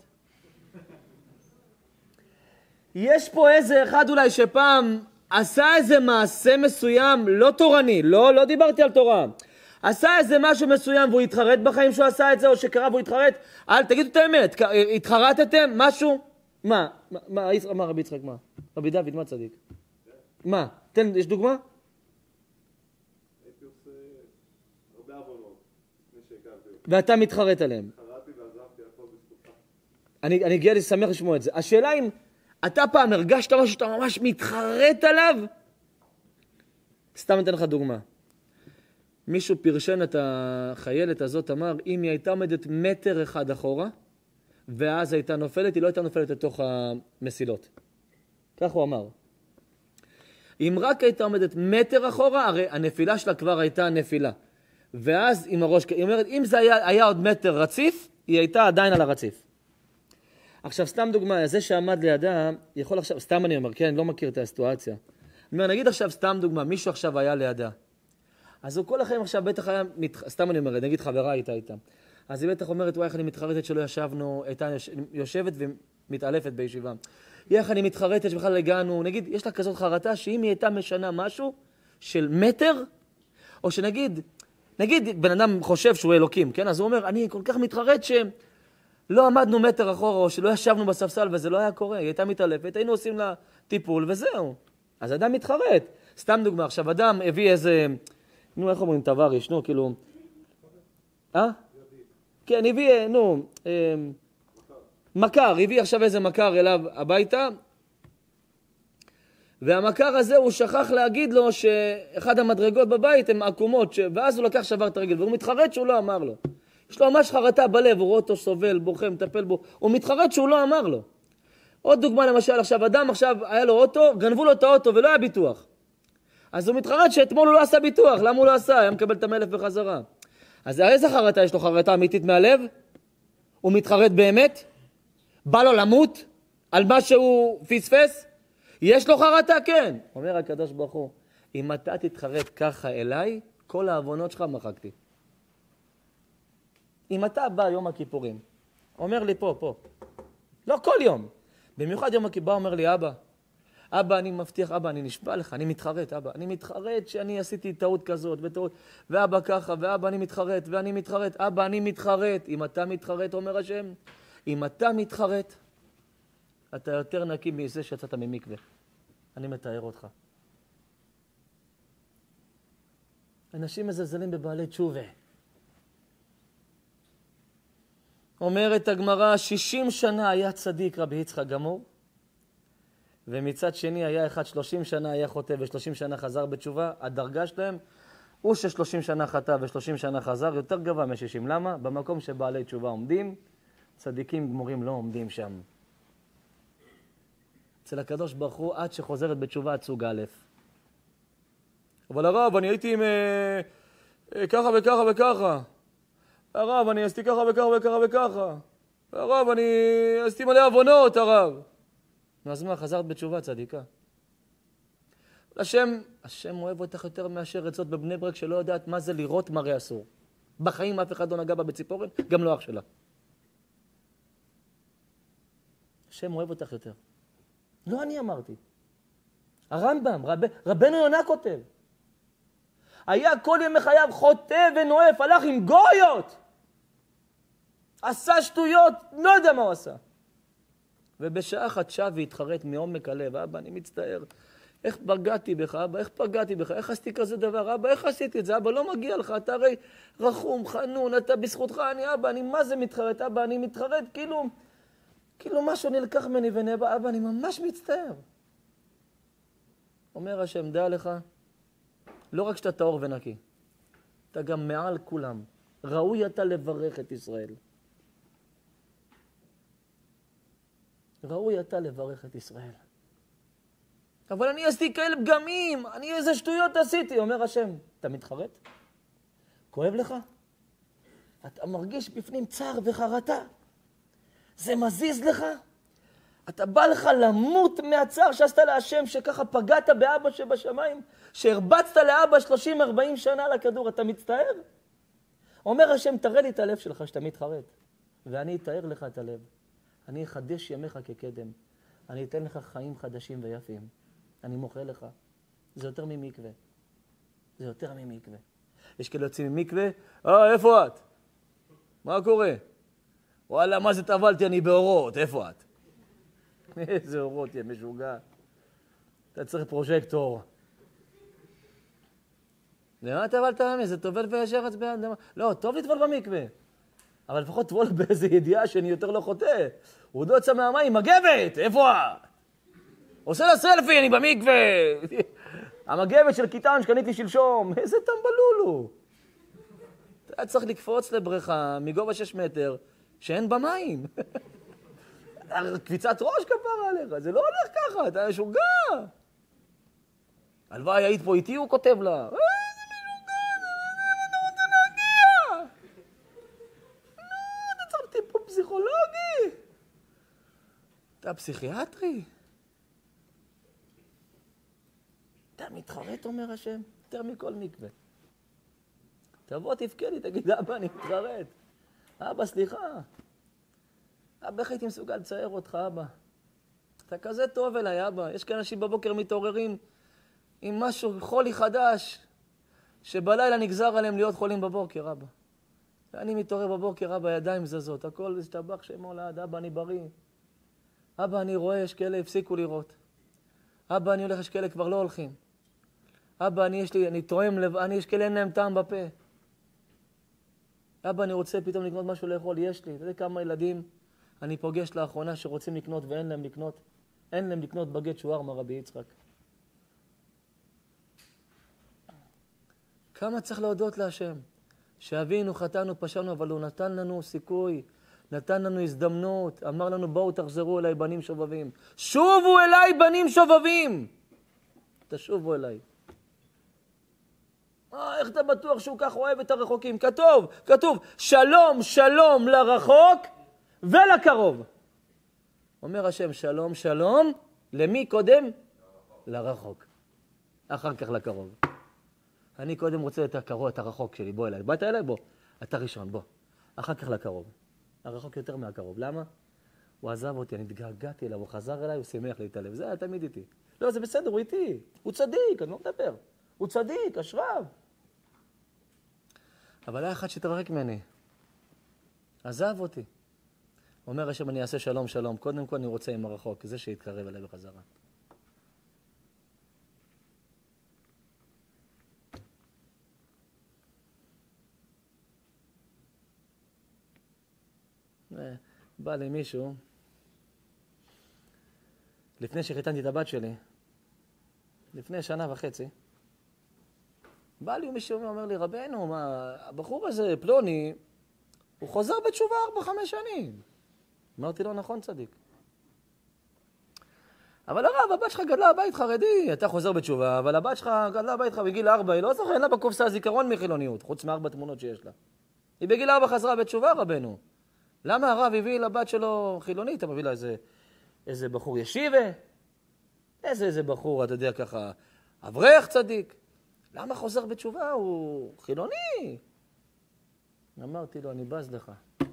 יש פה איזה אחד אולי שפעם עשה איזה מעשה מסוים, לא תורני, לא דיברתי על תורה. עשה איזה משהו מסוים והוא התחרט בחיים שהוא עשה את זה, או שקרה והוא התחרט. תגידו את האמת, התחרטתם משהו? מה רבי יצחק, מה? רבי דוד, מה צדיק? מה? תן, יש דוגמה? הייתי עושה הרבה עוונות, לפני שהכרתי אותי. ואתה מתחרט עליהם. התחרטתי ועזבתי הכל בזכותך. אני גאה לשמח לשמוע את זה. השאלה אם אתה פעם הרגשת משהו שאתה ממש מתחרט עליו? סתם אתן לך דוגמה. מישהו פרשן את החיילת הזאת, אמר, אם היא הייתה עומדת מטר אחד אחורה, ואז הייתה נופלת, היא לא הייתה נופלת לתוך המסילות. כך הוא אמר. אם רק הייתה עומדת מטר אחורה, הרי הנפילה שלה כבר הייתה נפילה. ואז עם הראש, היא אומרת, אם זה היה עוד מטר רציף, היא הייתה עדיין על הרציף. עכשיו, סתם דוגמה, זה שעמד לידה, יכול עכשיו, סתם אני אומר, כן, אני לא מכיר את הסיטואציה. אני אומר, נגיד עכשיו, סתם דוגמה, מישהו עכשיו היה לידה. אז הוא כל החיים עכשיו בטח היה, סתם אני אומר, נגיד חברה הייתה איתה. אז היא בטח אומרת, וואי, איך אני מתחרטת שלא ישבנו, הייתה יושבת ומתעלפת בישיבה. איך אני מתחרטת שבכלל הגענו, נגיד, יש לה כזאת חרטה שאם היא הייתה משנה משהו של מטר, או שנגיד, בן אדם חושב שהוא אלוקים, כן? אז הוא אומר, אני כל כך מתחרט שלא עמדנו מטר אחורה, או שלא ישבנו בספסל, וזה לא היה קורה. היא הייתה מתעלפת, היינו עושים לה טיפול, וזהו. אז אדם מתחרט. סתם דוגמה, עכשיו, אדם הביא איזה, איך אומרים, תבריש, כאילו, כן, הביא, מכר, הביא עכשיו איזה מכר אליו הביתה, והמכר הזה הוא שכח להגיד לו שאחד המדרגות בבית הן עקומות, ואז הוא לקח שבר את הרגל, והוא מתחרט שהוא לא אמר לו. יש לו ממש חרטה בלב, הוא רואה אותו סובל, בוכה, מטפל בו, הוא מתחרט שהוא לא אמר לו. עוד דוגמה למשל, עכשיו אדם עכשיו היה לו אוטו, גנבו לו את האוטו ולא היה ביטוח. אז הוא מתחרט שאתמול הוא לא עשה ביטוח, למה הוא לא עשה? היה מקבל את המלף בחזרה. אז איזה חרטה יש לו? חרטה אמיתית מהלב? הוא מתחרט באמת? בא לו למות על מה שהוא פספס? יש לו חרטה? כן. אומר הקדוש ברוך הוא, אם אתה תתחרט ככה אליי, כל העוונות שלך מחקתי. אם אתה בא יום הכיפורים, אומר לי פה, לא כל יום, במיוחד יום הכיפור אומר לי, אבא, אני מבטיח, אבא, אני נשבע לך, אני מתחרט, אבא, אני מתחרט שאני עשיתי טעות כזאת וטעות, ואבא ככה, ואבא, אני מתחרט, ואני מתחרט, אבא, אני מתחרט. אם אתה מתחרט, אומר השם, אם אתה מתחרט, אתה יותר נקי מזה שיצאת ממקווה. אני מתאר אותך. אנשים מזלזלים בבעלי תשובה. אומרת הגמרא, 60 שנה היה צדיק רבי יצחק גמור, ומצד שני היה אחד 30 שנה היה חוטא ו30 שנה חזר בתשובה. הדרגה שלהם הוא ש30 שנה חטא ו30 שנה חזר יותר גבוה מ60. למה? במקום שבעלי תשובה עומדים, צדיקים גמורים לא עומדים שם. אצל הקדוש ברוך הוא עד שחוזרת בתשובה עד סוג א'. אבל הרב, אני הייתי עם ככה וככה וככה. הרב, אני עשיתי ככה וככה וככה וככה. הרב, אני עשיתי מלא עוונות, הרב. אז מה, חזרת בתשובה צדיקה. השם אוהב אותך יותר מאשר עצות בבני ברק שלא יודעת מה זה לראות מראה אסור. בחיים אף אחד לא נגע בה בציפורן, גם לא אח שלה. השם אוהב אותך יותר. לא אני אמרתי. הרמב"ם, רבנו יונה כותב. היה כל ימי חייו חוטא ונואף, הלך עם גויות. עשה שטויות, לא יודע מה הוא עשה. ובשעה אחת שב והתחרט מעומק הלב, אבא, אני מצטער. איך פגעתי בך, אבא? איך פגעתי בך? איך עשיתי כזה דבר, אבא? איך עשיתי את זה? אבא, לא מגיע לך, אתה הרי רחום, חנון, אתה בזכותך, אבא, אני מה זה מתחרט? אבא, אני מתחרט כאילו משהו נלקח ממני ונאבא, אבא, אני ממש מצטער. אומר השם, דע לך, לא רק שאתה טהור ונקי, אתה גם מעל כולם. ראוי אתה לברך את ישראל. ראוי אתה לברך את ישראל. אבל אני עשיתי כאלה פגמים, אני איזה שטויות עשיתי, אומר השם. אתה מתחרט? כואב לך? אתה מרגיש בפנים צער וחרטה? זה מזיז לך? אתה בא לך למות מהצער שעשת להשם, שככה פגעת באבא שבשמיים, שהרבצת לאבא 30-40 שנה לכדור, אתה מצטער? אומר השם, תראה לי את הלב שלך שאתה מתחרט, ואני אתאר לך את הלב. אני אחדש ימיך כקדם. אני אתן לך חיים חדשים ויפים. אני מוחה לך. זה יותר ממקווה. זה יותר ממקווה. יש כאלה יוצאים ממקווה, איפה את? מה קורה? וואלה, מה זה טבלתי? אני באורות, איפה את? איזה אורות, יא משוגע. אתה צריך פרוז'קטור. למה טבלת במקווה? זה טובל וישר עצבן. לא, טוב לטבול במקווה. אבל לפחות טבול באיזו ידיעה שאני יותר לא חוטא. הוא עוד יוצא מהמים, מגבת, איפה את? עושה לה סלפי, אני במקווה. המגבת של קיטן שקניתי שלשום. איזה טמבלולו. היה צריך לקפוץ לבריכה מגובה 6 מטר, שאין בה מים. קפיצת ראש כפרה עליך, זה לא הולך ככה, אתה משוגע. הלוואי, היית פה איתי, הוא כותב לה. זה משוגע, אתה רוצה להגיע? אתה צריך טיפול פסיכולוגי. אתה פסיכיאטרי. אתה מתחרט, אומר השם, יותר מכל מקווה. תבוא, תפקד לי, תגיד, אבא, אני מתחרט. אבא, סליחה. אבא, איך הייתי מסוגל לצייר אותך, אבא? אתה כזה טוב אליי, אבא. יש כאן אנשים בבוקר מתעוררים עם משהו, חולי חדש, שבלילה נגזר עליהם להיות חולים בבוקר, אבא. ואני מתעורר בבוקר, אבא, ידיים זזות, הכל השתבח שמו לעד, אבא, אני בריא. אבא, אני רואה, יש כאלה הפסיקו לראות. אבא, אני הולך, יש כאלה כבר לא הולכים. אבא, אני טועם לב, יש כאלה אין להם טעם בפה. אבא, אני רוצה פתאום לקנות משהו לאכול, יש לי. אתה יודע כמה ילדים אני פוגש לאחרונה שרוצים לקנות ואין להם לקנות? אין להם לקנות בגט שווארמה, רבי יצחק. כמה צריך להודות להשם? שאבינו, חטאנו, פשענו, אבל הוא נתן לנו סיכוי, נתן לנו הזדמנות, אמר לנו, בואו תחזרו אליי בנים שובבים. שובו אליי בנים שובבים! תשובו אליי. איך אתה בטוח שהוא כך אוהב את הרחוקים? כתוב, שלום, שלום לרחוק ולקרוב. אומר השם, שלום, שלום, למי קודם? לרחוק. אחר כך לקרוב. אני קודם רוצה את הרחוק שלי, בוא אליי. באת אליי? בוא. אתה ראשון, בוא. אחר כך לקרוב. הרחוק יותר מהקרוב. למה? הוא עזב אותי, אני התגעגעתי אליו, הוא חזר אליי, הוא שמח להתעלב. זה היה תמיד איתי. לא, זה בסדר, הוא איתי. הוא צדיק, אני לא מדבר. הוא צדיק, אשריו. אבל היה אחד שתרחק ממני. עזב אותי. אומר השם, אני אעשה שלום, שלום. קודם כל אני רוצה עם הרחוק, זה שיתקרב אליי בחזרה. בא לי מישהו, לפני שחיתנתי את הבת שלי, לפני 1.5 שנה, בא לי מישהו ואומר לי, רבנו, מה, הבחור הזה, פלוני, הוא חוזר בתשובה 4-5 שנים. אמרתי לו, נכון צדיק. אבל הרב, הבת שלך גדלה בבית חרדי, אתה חוזר בתשובה, אבל הבת שלך גדלה בבית חרדי בגיל 4, היא לא זוכרת, אין לה בקופסה זיכרון מחילוניות, חוץ מ4 תמונות שיש לה. היא בגיל 4 חזרה בתשובה, רבנו. למה הרב הביא לבת שלו חילונית? אתה מביא לה איזה בחור ישיבה? איזה בחור, אתה יודע ככה, אברך צדיק. למה חוזר בתשובה? הוא חילוני. אמרתי לו, אני בז לך.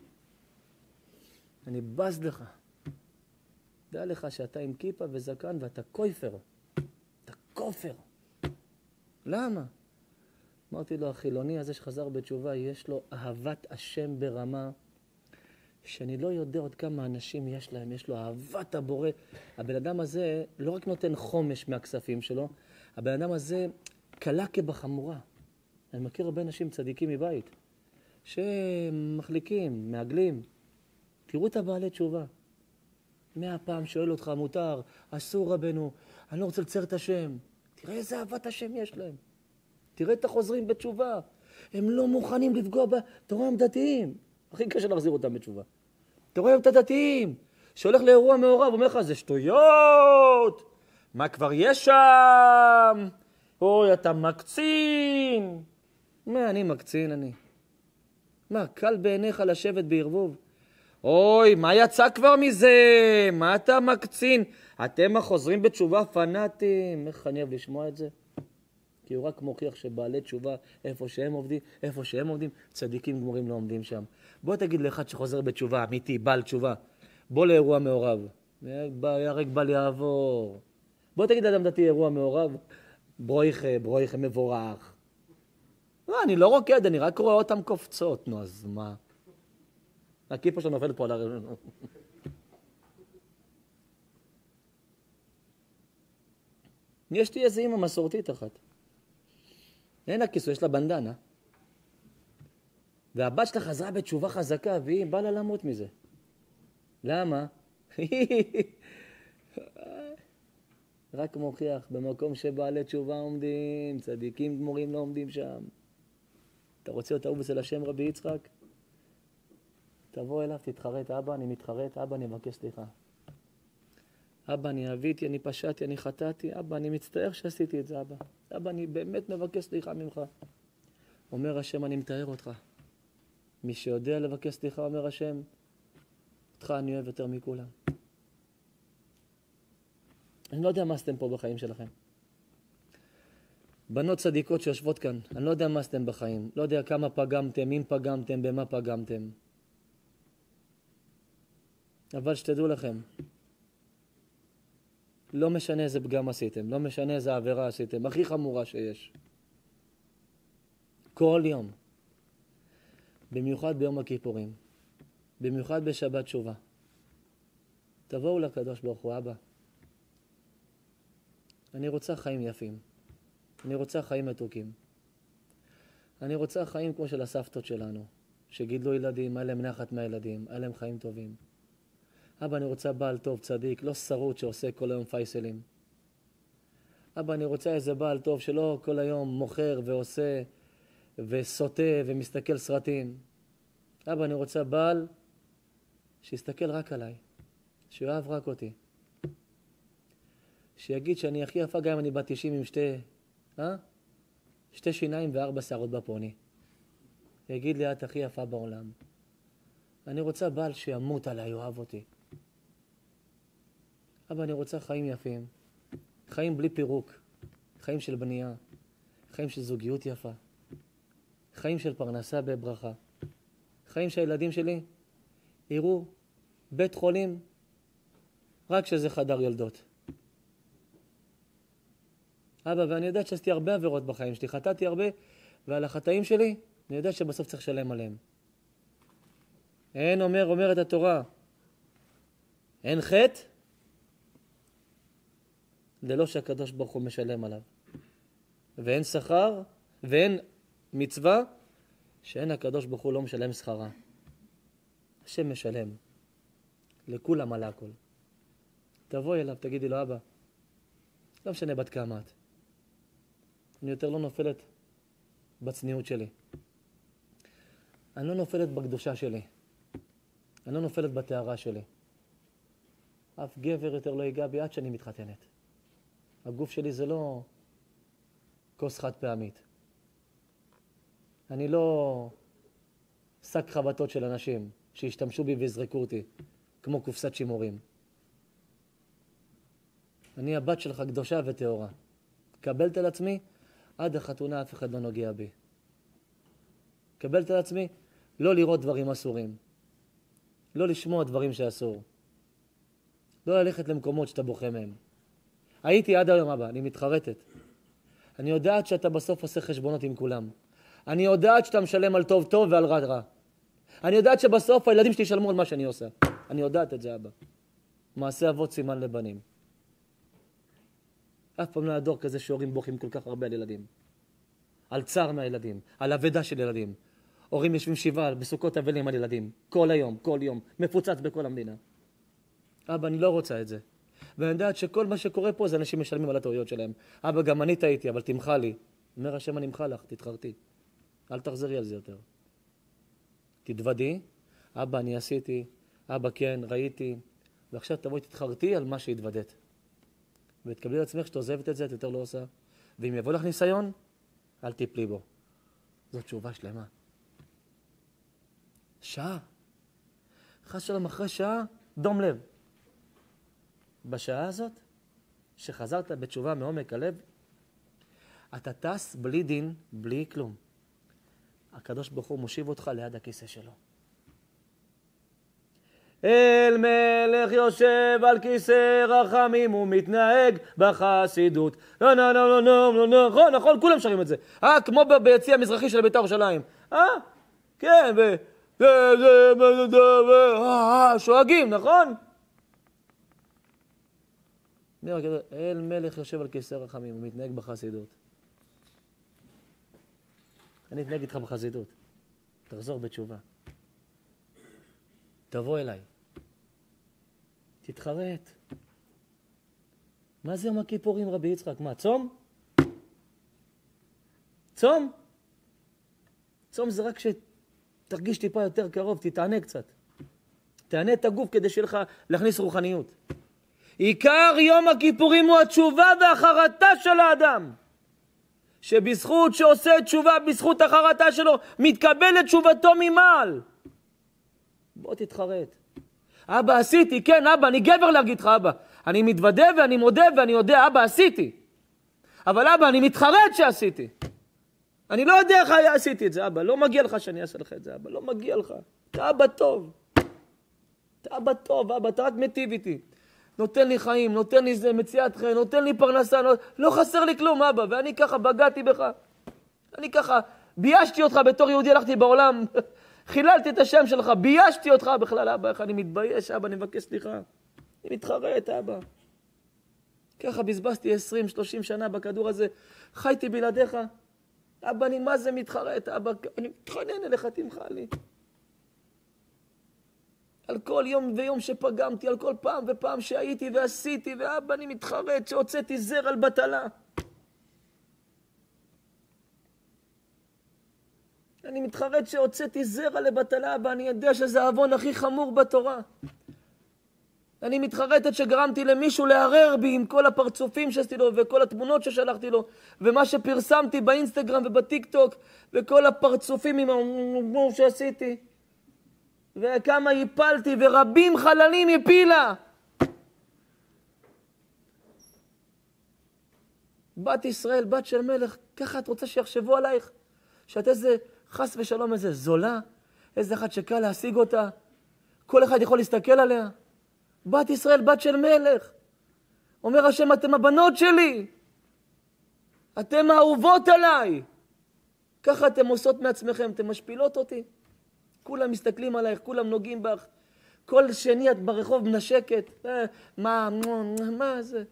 אני בז לך. דע לך שאתה עם כיפה וזקן ואתה כופר. אתה כופר. למה? אמרתי לו, החילוני הזה שחזר בתשובה, יש לו אהבת השם ברמה שאני לא יודע עוד כמה אנשים יש להם, יש לו אהבת הבורא. הבן אדם הזה לא רק נותן חומש מהכספים שלו, הבן אדם הזה קלה כבחמורה. אני מכיר הרבה אנשים צדיקים מבית, שמחליקים, מעגלים. תראו את הבעלי תשובה. 100 פעם שואל אותך, מותר, אסור רבנו, אני לא רוצה לצייר את השם. תראה איזה אהבת השם יש להם. תראה את החוזרים בתשובה. הם לא מוכנים לפגוע אתה רואה, הם דתיים. הכי קשה להחזיר אותם בתשובה. אתה רואה את הדתיים, שהולך לאירוע מעורב, אומר לך, זה שטויות, מה כבר יש שם? אוי, אתה מקצין. מה, אני מקצין, אני? מה, קל בעיניך לשבת בערבוב? אוי, מה יצא כבר מזה? מה אתה מקצין? אתם החוזרים בתשובה פנאטים. איך אני אוהב לשמוע את זה? כי הוא רק מוכיח שבעלי תשובה, איפה שהם עומדים, צדיקים גמורים לא עומדים שם. בוא תגיד לאחד שחוזר בתשובה, אמיתי, בעל תשובה, בוא לאירוע מעורב. ירק בל יעבור. בוא תגיד לאדם דתי אירוע מעורב, ברויכה מבורך. לא, אני לא רוקד, אני רק רואה אותם קופצות. נו, אז מה? הכיפה שלו נופלת פה על הרעיון. יש לי איזה אמא מסורתית אחת. אין לה כיסו, יש לה בנדנה. והבת שלה חזרה בתשובה חזקה, והיא באה לה למות מזה. למה? רק מוכיח, במקום שבעלי תשובה עומדים, צדיקים גמורים לא עומדים שם. אתה רוצה להיות אהוב אצל השם רבי יצחק? תבוא אליו, תתחרט, אבא, אני מתחרט, אבא, אני מבקש סליחה. אבא, אני אהביתי, אני פשעתי, אני חטאתי, אבא, אני מצטער שעשיתי את זה, אבא. אבא, אני באמת מבקש סליחה ממך. אומר השם, אני מתאר אותך. מי שיודע לבקש סליחה, אומר השם, אותך אני אוהב יותר מכולם. אני לא יודע מה עשיתם פה בחיים שלכם. בנות צדיקות שיושבות כאן, אני לא יודע מה עשיתם בחיים. לא יודע כמה פגמתם, אם פגמתם, במה פגמתם. אבל שתדעו לכם, לא משנה איזה פגם עשיתם, לא משנה איזה עבירה עשיתם, הכי חמורה שיש. כל יום, במיוחד ביום הכיפורים, במיוחד בשבת תשובה, תבואו לקדוש ברוך הוא, אבא. אני רוצה חיים יפים. אני רוצה חיים מתוקים. אני רוצה חיים כמו של הסבתות שלנו, שגידלו ילדים, היה להם נחת מהילדים, היה להם חיים טובים. אבא, אני רוצה בעל טוב, צדיק, לא שרוט שעושה כל היום פייסלים. אבא, אני רוצה איזה בעל טוב שלא כל היום מוכר ועושה וסוטה ומסתכל סרטים. אבא, אני רוצה בעל שיסתכל רק עליי, שיאהב רק אותי. שיגיד שאני הכי יפה גם אם אני בת 90 עם שתי שיניים ו4 שערות בפוני. יגיד לי, את הכי יפה בעולם. אני רוצה בעל שימות עליי, יאהב אותי. אבא, אני רוצה חיים יפים. חיים בלי פירוק. חיים של בנייה. חיים של זוגיות יפה. חיים של פרנסה בברכה. חיים שהילדים שלי יראו בית חולים רק שזה חדר יולדות. אבא, ואני יודעת שעשיתי הרבה עבירות בחיים שלי. חטאתי הרבה, ועל החטאים שלי אני יודעת שבסוף צריך לשלם עליהם. אין אומרת התורה, אין חטא ללא שהקדוש ברוך הוא משלם עליו. ואין שכר ואין מצווה שאין הקדוש ברוך הוא לא משלם שכרה. השם משלם. לכולם על הכל. תבואי אליו, תגידי לו, אבא, לא משנה בת כמה את. אני יותר לא נופלת בצניעות שלי. אני לא נופלת בקדושה שלי. אני לא נופלת בתארה שלי. אף גבר יותר לא ייגע בי עד שאני מתחתנת. הגוף שלי זה לא כוס חד פעמית. אני לא שק חבטות של אנשים שישתמשו בי ויזרקו אותי, כמו קופסת שימורים. אני הבת שלך קדושה וטהורה. קבלת על עצמי, עד החתונה אף אחד לא נוגע בי. קבלת על עצמי, לא לראות דברים אסורים. לא לשמוע דברים שאסור. לא ללכת למקומות שאתה בוכה מהם. הייתי עד היום, אבא, אני מתחרטת. אני יודעת שאתה בסוף עושה חשבונות עם כולם. אני יודעת שאתה משלם על טוב טוב ועל רע רע. אני יודעת שבסוף הילדים שלי ישלמו על מה שאני עושה. אני יודעת את זה, אבא. מעשה אבות סימן לבנים. אף פעם לא היה דור כזה שהורים בוכים כל כך הרבה על ילדים. על צער מהילדים, על אבדה של ילדים. הורים יושבים שבעה בסוכות אבלים על ילדים. כל היום, כל יום. מפוצץ בכל המדינה. אבא, אני לא רוצה את זה. ואני יודעת שכל מה שקורה פה זה אנשים משלמים על הטעויות שלהם. אבא, גם אני טעיתי, אבל תמחה לי. אומר השם, אני אמחה לך, תתחרטי. אל תחזרי על זה יותר. תתוודי. אבא, אני עשיתי. אבא, כן, ראיתי. ועכשיו תבואי תתחרטי על מה שהתוודת. ותקבלי לעצמך שאת עוזבת את זה, את יותר לא עושה. ואם יבוא לך ניסיון, אל תיפלי בו. זאת תשובה שלמה. שעה. חס שלום, אחרי שעה, דום לב. בשעה הזאת, שחזרת בתשובה מעומק הלב, אתה טס בלי דין, בלי כלום. הקדוש ברוך הוא מושיב אותך ליד הכיסא שלו. אל מלך יושב על כיסא רחמים ומתנהג בחסידות. נכון, נכון, כולם שרים את זה. כמו ביציע המזרחי של בית"ר ירושלים. כן, שואגים, נכון? אל מלך יושב על כיסא רחמים ומתנהג בחסידות. אני אתנהג איתך בחסידות. תחזור בתשובה. תבוא אליי. תתחרט. מה זה יום הכיפורים, רבי יצחק? מה, צום? צום? צום זה רק שתרגיש טיפה יותר קרוב, תתענה קצת. תענה את הגוף כדי שיהיה לך להכניס רוחניות. עיקר יום הכיפורים הוא התשובה והחרטה של האדם. שבזכות שעושה תשובה, בזכות החרטה שלו, מתקבלת תשובתו ממעל. בוא תתחרט. אבא עשיתי, כן אבא, אני גבר להגיד לך אבא. אני מתוודה ואני מודה ואני יודע, אבא עשיתי. אבל אבא, אני מתחרט שעשיתי. אני לא יודע איך עשיתי את זה, אבא. לא מגיע לך שאני אעשה לך את זה, אבא. לא מגיע לך. אתה אבא טוב. אתה אבא טוב, אבא. אתה רק מטיב איתי. נותן לי חיים, נותן לי זה, מציאת חיים, נותן לי פרנסה. לא חסר לי כלום, אבא. ואני ככה בגעתי בך. אני ככה ביישתי אותך בתור יהודי, הלכתי בעולם. חיללתי את השם שלך, ביישתי אותך בכלל, אבא. איך אני מתבייש, אבא, אני מבקש סליחה. אני מתחרט, אבא. ככה בזבזתי 20-30 שנה בכדור הזה. חייתי בלעדיך. אבא, אני מה זה מתחרט? אבא, אני מתחנן אליך, תמחה לי. על כל יום ויום שפגמתי, על כל פעם ופעם שהייתי ועשיתי, ואבא, אני מתחרט שהוצאתי זר על בטלה. אני מתחרט שהוצאתי זר על בטלה, אבא, אני יודע שזה העוון הכי חמור בתורה. אני מתחרטת שגרמתי למישהו לערער בי עם כל הפרצופים שעשיתי לו וכל התמונות ששלחתי לו ומה שפרסמתי באינסטגרם ובטיק טוק וכל הפרצופים עם המומור שעשיתי וכמה ייפלתי ורבים חללים יפילה. בת ישראל, בת של מלך, ככה את רוצה שיחשבו עלייך? שאת איזה חס ושלום איזה זולה, איזה אחת שקל להשיג אותה, כל אחד יכול להסתכל עליה. בת ישראל, בת של מלך. אומר השם, אתם הבנות שלי. אתם האהובות עליי. ככה אתם עושות מעצמכם, אתם משפילות אותי. כולם מסתכלים עלייך, כולם נוגעים בך. כל שני את ברחוב מנשקת. מה זה?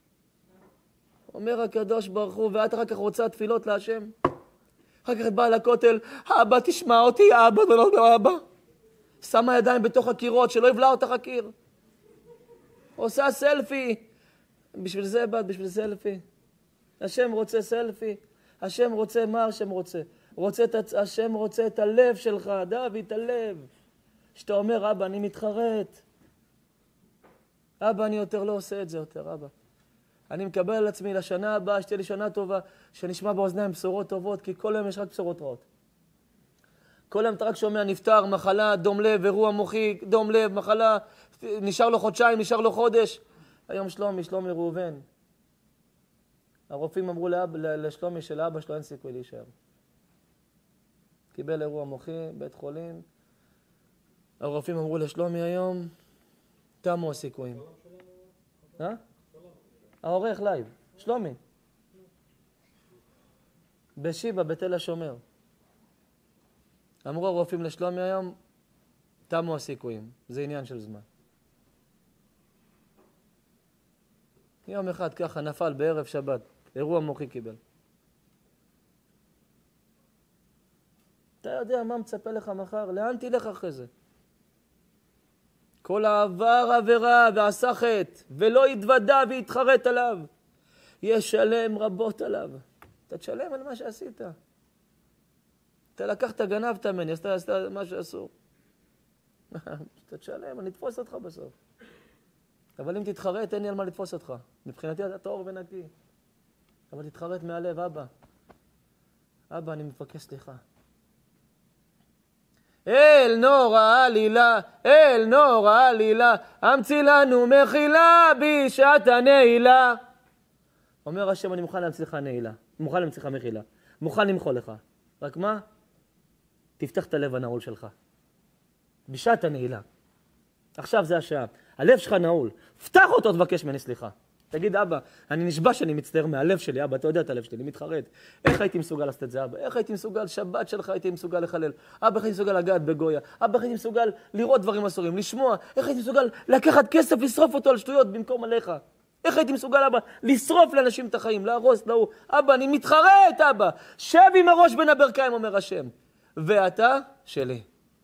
אומר הקדוש ברוך הוא, ואת אחר כך רוצה תפילות להשם. אחר כך את באה לכותל, אבא תשמע אותי, אבא ולא אבא. שמה ידיים בתוך הקירות, שלא יבלע אותך הקיר. עושה סלפי. בשביל זה בת, בשביל סלפי. השם רוצה סלפי. השם רוצה, מה השם רוצה? השם רוצה את הלב שלך, דוד, את הלב. שאתה אומר, אבא, אני מתחרט. אבא, אני יותר לא עושה את זה יותר, אבא. אני מקבל על עצמי לשנה הבאה, שתהיה לי שנה טובה, שנשמע באוזניים בשורות טובות, כי כל יום יש רק בשורות רעות. כל יום אתה רק שומע נפטר, מחלה, דום לב, אירוע מוחי, דום לב, מחלה, נשאר לו חודשיים, נשאר לו חודש. היום שלומי ראובן. הרופאים אמרו לשלומי שלאבא שלו אין סיכוי להישאר. קיבל אירוע מוחי, בית חולים. הרופאים אמרו לשלומי היום, תמו הסיכויים. העורך לייב, שלומי. בשיבה, בתל השומר. אמרו הרופאים לשלומי היום, תמו הסיכויים. זה עניין של זמן. יום אחד ככה נפל בערב שבת, אירוע מוחי קיבל. אתה יודע מה מצפה לך מחר? לאן תלך אחרי זה? כל העבר עבירה ועשה חטא, ולא יתוודע ויתחרט עליו. ישלם רבות עליו. אתה תשלם על מה שעשית. אתה לקחת, גנבת ממני, עשית מה שאסור. אתה תשלם, אני אתפוס אותך בסוף. אבל אם תתחרט, אין לי על מה לתפוס אותך. מבחינתי אתה טהור ונקי. אבל תתחרט מהלב, אבא. אבא, אני מבקש סליחה. אל נור העלילה, אל נור העלילה, אמצי לנו מחילה בשעת הנעילה. אומר השם, אני מוכן להמציא לך נעילה, מוכן להמציא לך מחילה, מוכן למחול לך. רק מה? תפתח את הלב הנעול שלך. בשעת הנעילה. עכשיו זה השעה. הלב שלך נעול. פתח אותו, תבקש ממני סליחה. תגיד, אבא, אני נשבע שאני מצטער מהלב שלי, אבא, אתה יודע את הלב שלי, אני מתחרט. איך הייתי מסוגל לעשות את זה, אבא? איך הייתי מסוגל, שבת שלך הייתי מסוגל לחלל? אבא, איך הייתי מסוגל לגעת בגויה? אבא, איך הייתי מסוגל לראות דברים אסורים, לשמוע? איך הייתי מסוגל לקחת כסף, לשרוף אותו על שטויות במקום עליך? איך הייתי מסוגל, אבא, לשרוף לאנשים את החיים, להרוס, להוא? אבא, אני מתחרט, אבא. שב עם הראש בין הברכיים, אומר השם. ואתה שלי.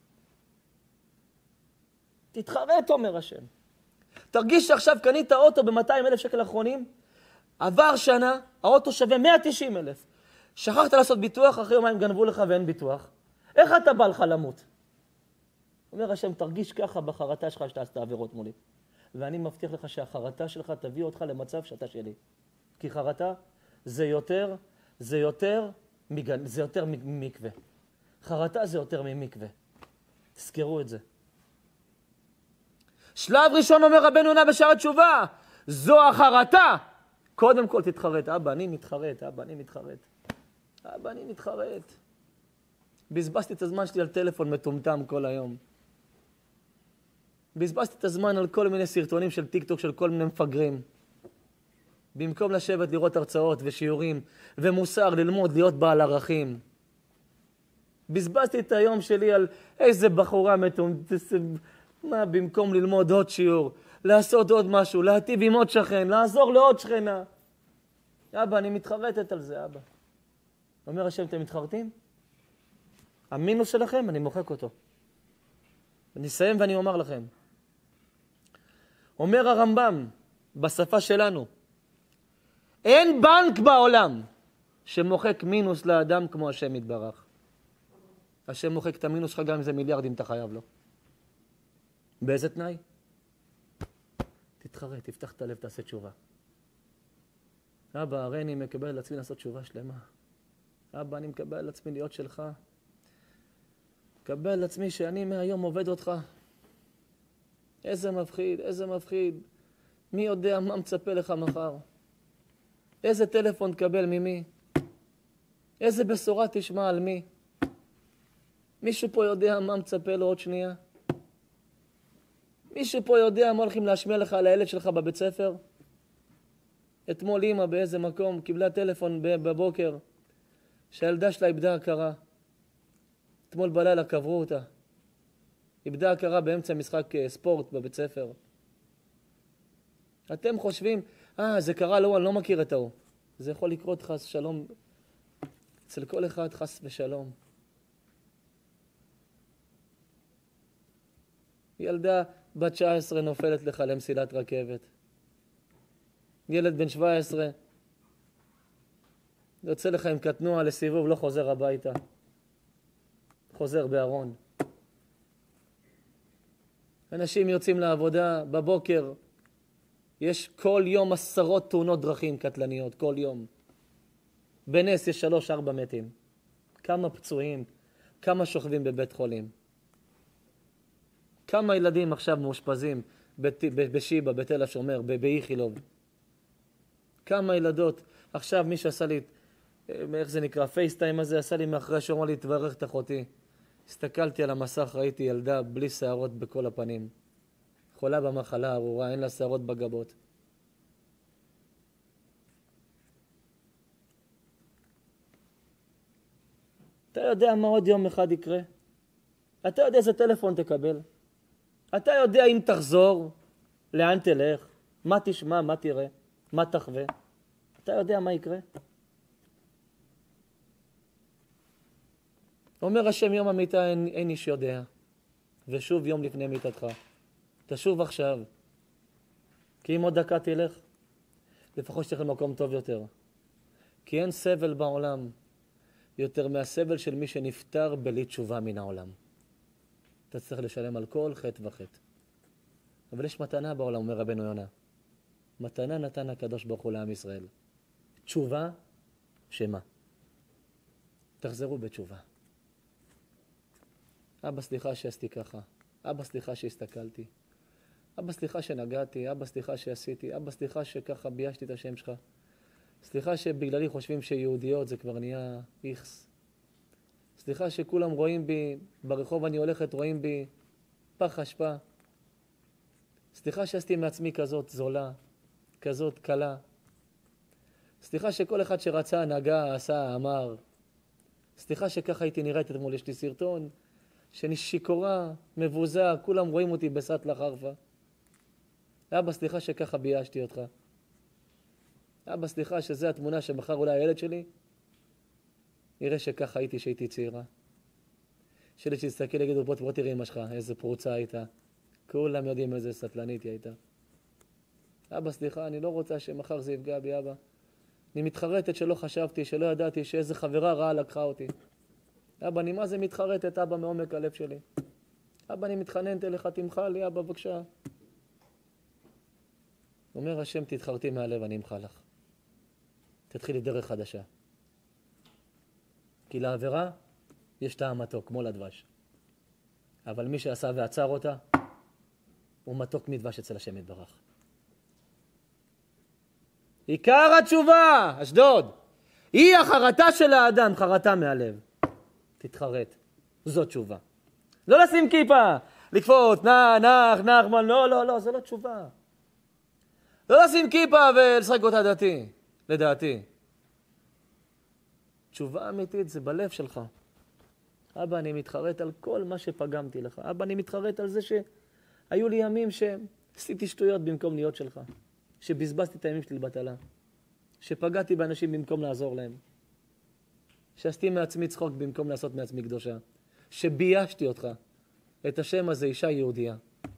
תתחרט, אומר השם. תרגיש שעכשיו קנית אוטו ב-200,000 שקל אחרונים, עבר שנה, האוטו שווה 190,000. שכחת לעשות ביטוח, אחרי יומיים גנבו לך ואין ביטוח. איך אתה בא לך למות? אומר השם, תרגיש ככה בחרטה שלך שאתה עשת עבירות מולי. ואני מבטיח לך שהחרטה שלך תביא אותך למצב שאתה שלי. כי חרטה זה יותר ממקווה. חרטה זה יותר ממקווה. תזכרו את זה. שלב ראשון אומר רבנו יונה בשער התשובה, זו החרטה. קודם כל תתחרט. אבא, אני מתחרט. אבא, אני מתחרט. בזבזתי את הזמן שלי על טלפון מטומטם כל היום. בזבזתי את הזמן על כל מיני סרטונים של טיקטוק של כל מיני מפגרים. במקום לשבת לראות הרצאות ושיעורים ומוסר, ללמוד, להיות בעל ערכים. בזבזתי את היום שלי על איזה בחורה מטומטמת. מה, במקום ללמוד עוד שיעור, לעשות עוד משהו, להטיב עם עוד שכן, לעזור לעוד שכנה. אבא, אני מתחרטת על זה, אבא. אומר השם, אתם מתחרטים? המינוס שלכם, אני מוחק אותו. אני אסיים ואני אומר לכם. אומר הרמב"ם, בשפה שלנו, אין בנק בעולם שמוחק מינוס לאדם כמו השם יתברך. השם מוחק את המינוס שלך גם אם זה מיליארדים אתה חייב לו. באיזה תנאי? תתחרט, תפתח את הלב, תעשה תשובה. אבא, הרי אני מקבל על עצמי לעשות תשובה שלמה. אבא, אני מקבל על עצמי להיות שלך. מקבל על עצמי שאני מהיום עובד אותך. איזה מפחיד, איזה מפחיד. מי יודע מה מצפה לך מחר? איזה טלפון תקבל ממי? איזה בשורה תשמע על מי? מישהו פה יודע מה מצפה לו עוד שנייה? מישהו פה יודע מה הולכים להשמיע לך על הילד שלך בבית ספר? אתמול אמא באיזה מקום קיבלה טלפון בבוקר שהילדה שלה איבדה הכרה. אתמול בלילה קברו אותה. איבדה הכרה באמצע משחק ספורט בבית ספר. אתם חושבים, זה קרה לו, אני לא מכיר את ההוא. זה יכול לקרות חס שלום אצל כל אחד, חס ושלום. ילדה בת 19 נופלת לך למסילת רכבת. ילד בן 17 יוצא לך עם קטנוע לסיבוב, לא חוזר הביתה. חוזר בארון. אנשים יוצאים לעבודה בבוקר. יש כל יום 10 תאונות דרכים קטלניות, כל יום. בנס יש 3-4 מתים. כמה פצועים, כמה שוכבים בבית חולים. כמה ילדים עכשיו מאושפזים בשיבא, בתל השומר, באיכילוב. כמה ילדות. עכשיו מי שעשה לי, איך זה נקרא, פייסטיים הזה, עשה לי מאחרי שאומר לי, תברך את אחותי. הסתכלתי על המסך, ראיתי ילדה בלי שערות בכל הפנים. חולה במחלה ארורה, אין לה שערות בגבות. אתה יודע מה עוד יום אחד יקרה? אתה יודע איזה טלפון תקבל? אתה יודע אם תחזור, לאן תלך, מה תשמע, מה תראה, מה תחווה? אתה יודע מה יקרה? אומר השם יום המיטה אין איש יודע, ושוב יום לפני מיטתך. תשוב עכשיו, כי אם עוד דקה תלך, לפחות שתלך למקום טוב יותר. כי אין סבל בעולם יותר מהסבל של מי שנפטר בלי תשובה מן העולם. אתה צריך לשלם על כל חטא וחטא. אבל יש מתנה בעולם, אומר רבנו יונה. מתנה נתן הקדוש ברוך הוא לעם ישראל. תשובה, שמה? תחזרו בתשובה. אבא סליחה שעשיתי ככה. אבא סליחה שהסתכלתי. אבא סליחה שנגעתי. אבא סליחה שעשיתי. אבא סליחה שככה ביישתי את השם שלך. סליחה שבגללי חושבים שיהודיות זה כבר נהיה איכס. סליחה שכולם רואים בי, ברחוב אני הולכת, רואים בי פח אשפה. סליחה שעשיתי מעצמי כזאת זולה, כזאת קלה. סליחה שכל אחד שרצה, נגע, עשה, אמר. סליחה שככה הייתי נראית אתמול, יש לי סרטון, שאני שיכורה, מבוזה, כולם רואים אותי בסטלה חרפה. אבא, סליחה שככה ביישתי אותך. אבא, סליחה שזה התמונה שמחר אולי הילד שלי, יראה שככה הייתי שהייתי צעירה. שלי שיסתכל יגידו, בוא תראי אמא שלך, איזה פרוצה הייתה. כולם יודעים איזה סטלנית היא הייתה. אבא, סליחה, אני לא רוצה שמחר זה יפגע בי, אבא. אני מתחרטת שלא חשבתי, שלא ידעתי שאיזה חברה רעה לקחה אותי. אבא, אני מה זה מתחרטת, אבא, מעומק הלב שלי. אבא, אני מתחננת אליך, תמחה לי, אבא, בבקשה. אומר השם, תתחרטי מהלב, אני אמחה לך. תתחילי דרך חדשה. כי לעבירה יש טעם מתוק, כמו לדבש. אבל מי שעשה ועצר אותה, הוא מתוק מדבש אצל השם יתברך. עיקר התשובה, אשדוד, היא החרטה של האדם, חרטה מהלב. תתחרט, זאת תשובה. לא לשים כיפה, לקפוץ, נח, לא, זה לא תשובה. לא לשים כיפה ולשחק אותה דתי, לדעתי. תשובה אמיתית זה בלב שלך. אבא, אני מתחרט על כל מה שפגמתי לך. אבא, אני מתחרט על זה שהיו לי ימים שעשיתי שטויות במקום להיות שלך. שבזבזתי את הימים שלי לבטלה. שפגעתי באנשים במקום לעזור להם. שעשיתי מעצמי צחוק במקום לעשות מעצמי קדושה. שביישתי אותך. את השם הזה, אישה יהודייה.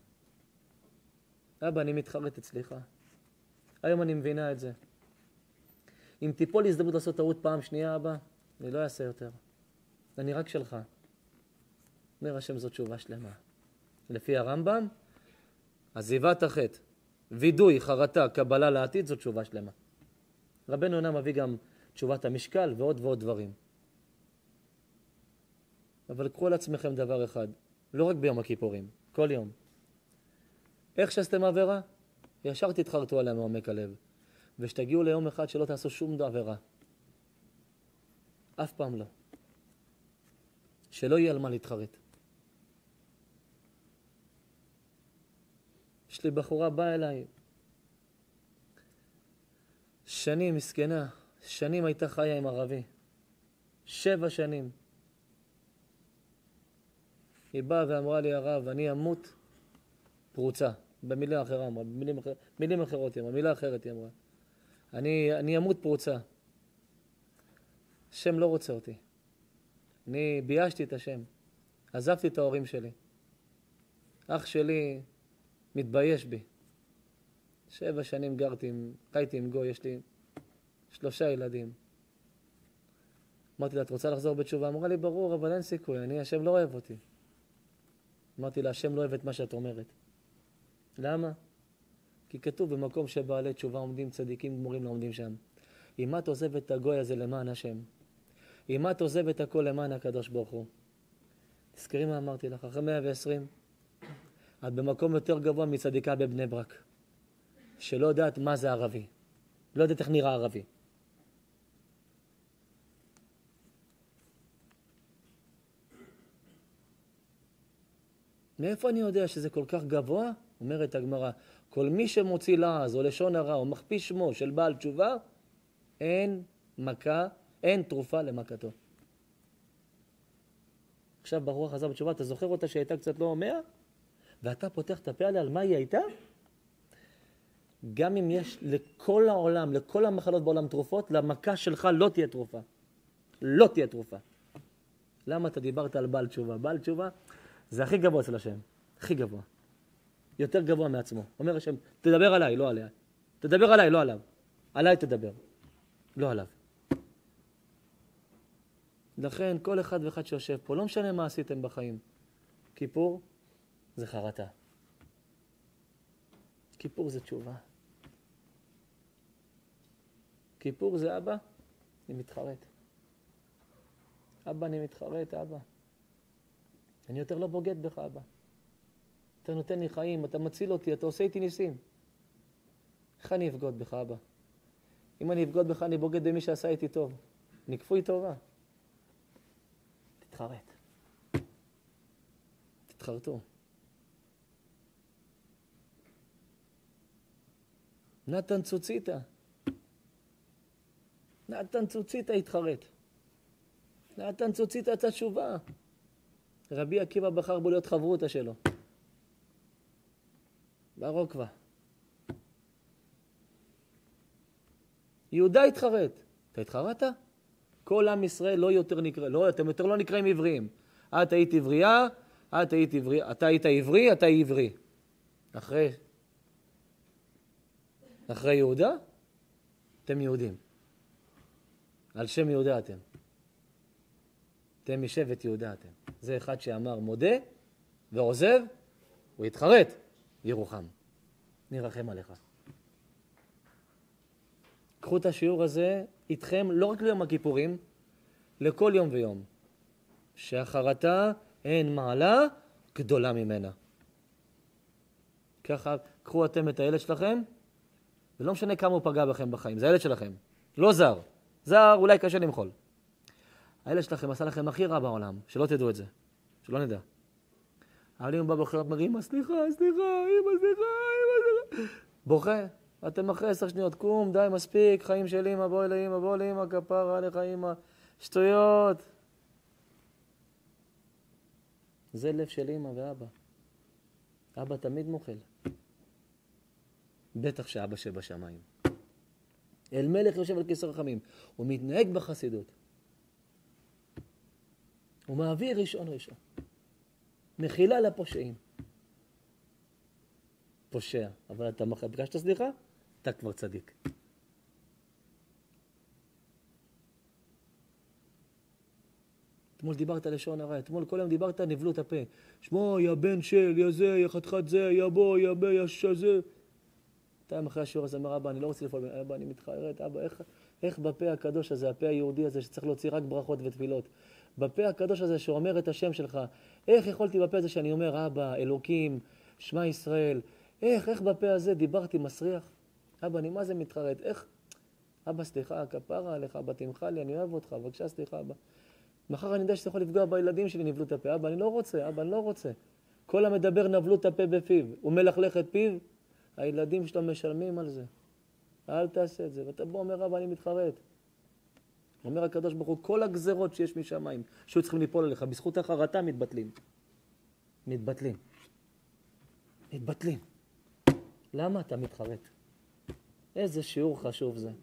אבא, אני מתחרט אצלך. היום אני מבינה את זה. אם תיפול לי הזדמנות לעשות טעות פעם שנייה, אבא, אני לא אעשה יותר. אני רק שלך. אומר השם, זאת תשובה שלמה. לפי הרמב"ם, עזיבת החטא, וידוי, חרטה, קבלה לעתיד, זאת תשובה שלמה. רבנו יונה מביא גם תשובת המשקל ועוד ועוד דברים. אבל קחו על עצמכם דבר אחד, לא רק ביום הכיפורים, כל יום. איך שעשיתם עבירה, ישר תתחרטו עליה מעומק הלב. ושתגיעו ליום אחד שלא תעשו שום עבירה. אף פעם לא. שלא יהיה על מה להתחרט. יש לי בחורה באה אליי. שנים, מסכנה. שנים הייתה חיה עם ערבי. 7 שנים. היא באה ואמרה לי, הרב, אני אמות פרוצה. במילה אחרה אמרה, מילים אחרות היא אמרה, מילה אחרת היא אמרה. אני אמות פרוצה. השם לא רוצה אותי. אני ביישתי את השם. עזבתי את ההורים שלי. אח שלי מתבייש בי. 7 שנים חייתי עם גוי, יש לי 3 ילדים. אמרתי לה, את רוצה לחזור בתשובה? אמרה לי, ברור, אבל אין סיכוי, השם לא אוהב אותי. אמרתי לה, השם לא אוהב את מה שאת אומרת. למה? כי כתוב במקום שבעלי תשובה עומדים, צדיקים גמורים לא עומדים שם. אם את עוזבת את הגוי הזה למען השם, אם את עוזבת הכל למען הקדוש ברוך הוא, תזכרי מה אמרתי לך, אחרי 120, את במקום יותר גבוה מצדיקה בבני ברק, שלא יודעת מה זה ערבי, לא יודעת איך נראה ערבי. מאיפה אני יודע שזה כל כך גבוה? אומרת הגמרא, כל מי שמוציא לעז או לשון הרע או מכפיש שמו של בעל תשובה, אין תרופה למכתו. עכשיו בחורה חזר בתשובה, אתה זוכר אותה שהייתה קצת לא אומר? ואתה פותח את הפה עליה על מה היא הייתה? גם אם יש לכל העולם, לכל המחלות בעולם תרופות, למכה שלך לא תהיה תרופה. לא תהיה תרופה. למה אתה דיברת על בעל תשובה? בעל תשובה זה הכי גבוה אצל השם. הכי גבוה. יותר גבוה מעצמו. אומר השם, תדבר עליי, לא עליה. תדבר עליי, לא עליו. עליי תדבר. לא עליו. לכן כל אחד ואחד שיושב פה, לא משנה מה עשיתם בחיים. כיפור זה חרטה. כיפור זה תשובה. כיפור זה אבא, אני מתחרט. אבא, אני מתחרט, אבא. אני יותר לא בוגד בך, אבא. אתה נותן לי חיים, אתה מציל אותי, אתה עושה איתי ניסים. איך אני אבגוד בך, אבא? אם אני אבגוד בך, אני בוגד במי שעשה איתי טוב. אני כפוי טובה. תתחרט. תתחרטו. נתן צוציתה. נתן צוציתה התחרט. נתן צוציתה את התשובה. רבי עקיבא בחר בו להיות חברותה שלו. ברוקווה. יהודה התחרט. אתה התחרטת? כל עם ישראל לא יותר נקרא, לא, אתם יותר לא נקראים עבריים. את היית עברייה, אתה היית עברי, אתה עברי. אחרי יהודה, אתם יהודים. על שם יהודה אתם. אתם משבט יהודה אתם. זה אחד שאמר מודה ועוזב, הוא יתחרט, ירוחם. נרחם עליך. קחו את השיעור הזה איתכם, לא רק ליום הכיפורים, לכל יום ויום. שהחרטה אין מעלה גדולה ממנה. ככה, קחו אתם את הילד שלכם, ולא משנה כמה הוא פגע בכם בחיים, זה הילד שלכם, לא זר. זר אולי קשה למחול. הילד שלכם עשה לכם הכי רע בעולם, שלא תדעו את זה, שלא נדע. אבל אם הוא בא בוחר, אומר, אמא, סליחה, בוכה, אתם אחרי 10 שניות, קום, די, מספיק, חיים של אמא, בואי לאמא, בואי לאמא, כפרה עליך אמא, שטויות. זה לב של אמא ואבא. אבא תמיד מוכל. בטח שאבא שבשמיים. אל מלך יושב על כיסא רחמים. הוא מתנהג בחסידות. הוא מעביר ראשון. מחילה לפושעים. פושע. אבל אתה ביקשת סליחה? אתה כבר צדיק. אתמול דיברת לשון הרע, אתמול כל יום דיברת נבלו את הפה. שמו, יא בן של, יא זה, יא חתיכת זה, יא בו, יא בי, יא שזה. תיים אחרי השיעור הזה אומר, אבא, אני לא רוצה לפעול, אבא, אני מתחרט, אבא, איך בפה הקדוש הזה, הפה היהודי הזה שצריך להוציא רק ברכות ותפילות, בפה הקדוש הזה שאומר את השם שלך, איך יכולתי בפה הזה שאני אומר, אבא, אלוקים, שמע ישראל, איך בפה הזה דיברתי מסריח? אבא, אני מה זה מתחרט? איך? אבא, סליחה, כפרה עליך, אבא, תמחה לי, אני אוהב אותך, בבקשה, סליחה, אבא. מחר אני יודע שאתה יכול לפגוע בילדים שלי, נבלו את הפה. אבא, אני לא רוצה, אבא, אני לא רוצה. כל המדבר נבלו את הפה בפיו, הוא מלכלך את פיו, הילדים שלו משלמים על זה. אל תעשה את זה. ואתה בוא אומר, אבא, אני מתחרט. אומר הקדוש ברוך הוא, כל הגזרות שיש משמיים, שהיו צריכים ליפול עליך, בזכות החרטה מתבטלים. מתבטלים. למה אתה מתחרט? איזה שיעור חשוב זה.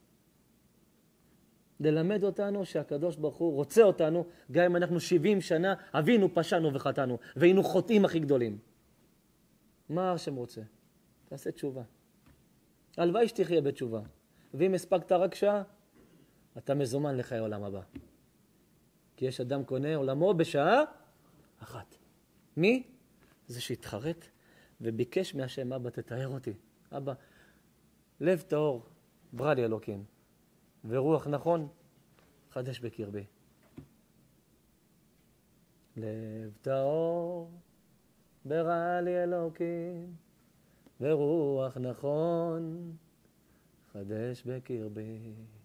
ללמד אותנו שהקדוש ברוך הוא רוצה אותנו, גם אם אנחנו 70 שנה, אבינו, פשענו וחטאנו, והיינו חוטאים הכי גדולים. מה השם רוצה? תעשה תשובה. הלוואי שתחיה בתשובה. ואם הספקת רק שעה, אתה מזומן לחיי עולם הבא. כי יש אדם קונה עולמו בשעה אחת. מי? זה שהתחרט וביקש מהשם, אבא, תתאר אותי. אבא, לב טהור, ברא לי אלוקים. ורוח נכון, חדש בקרבי. לב טהור, ברא לי אלוקים, ורוח נכון, חדש בקרבי.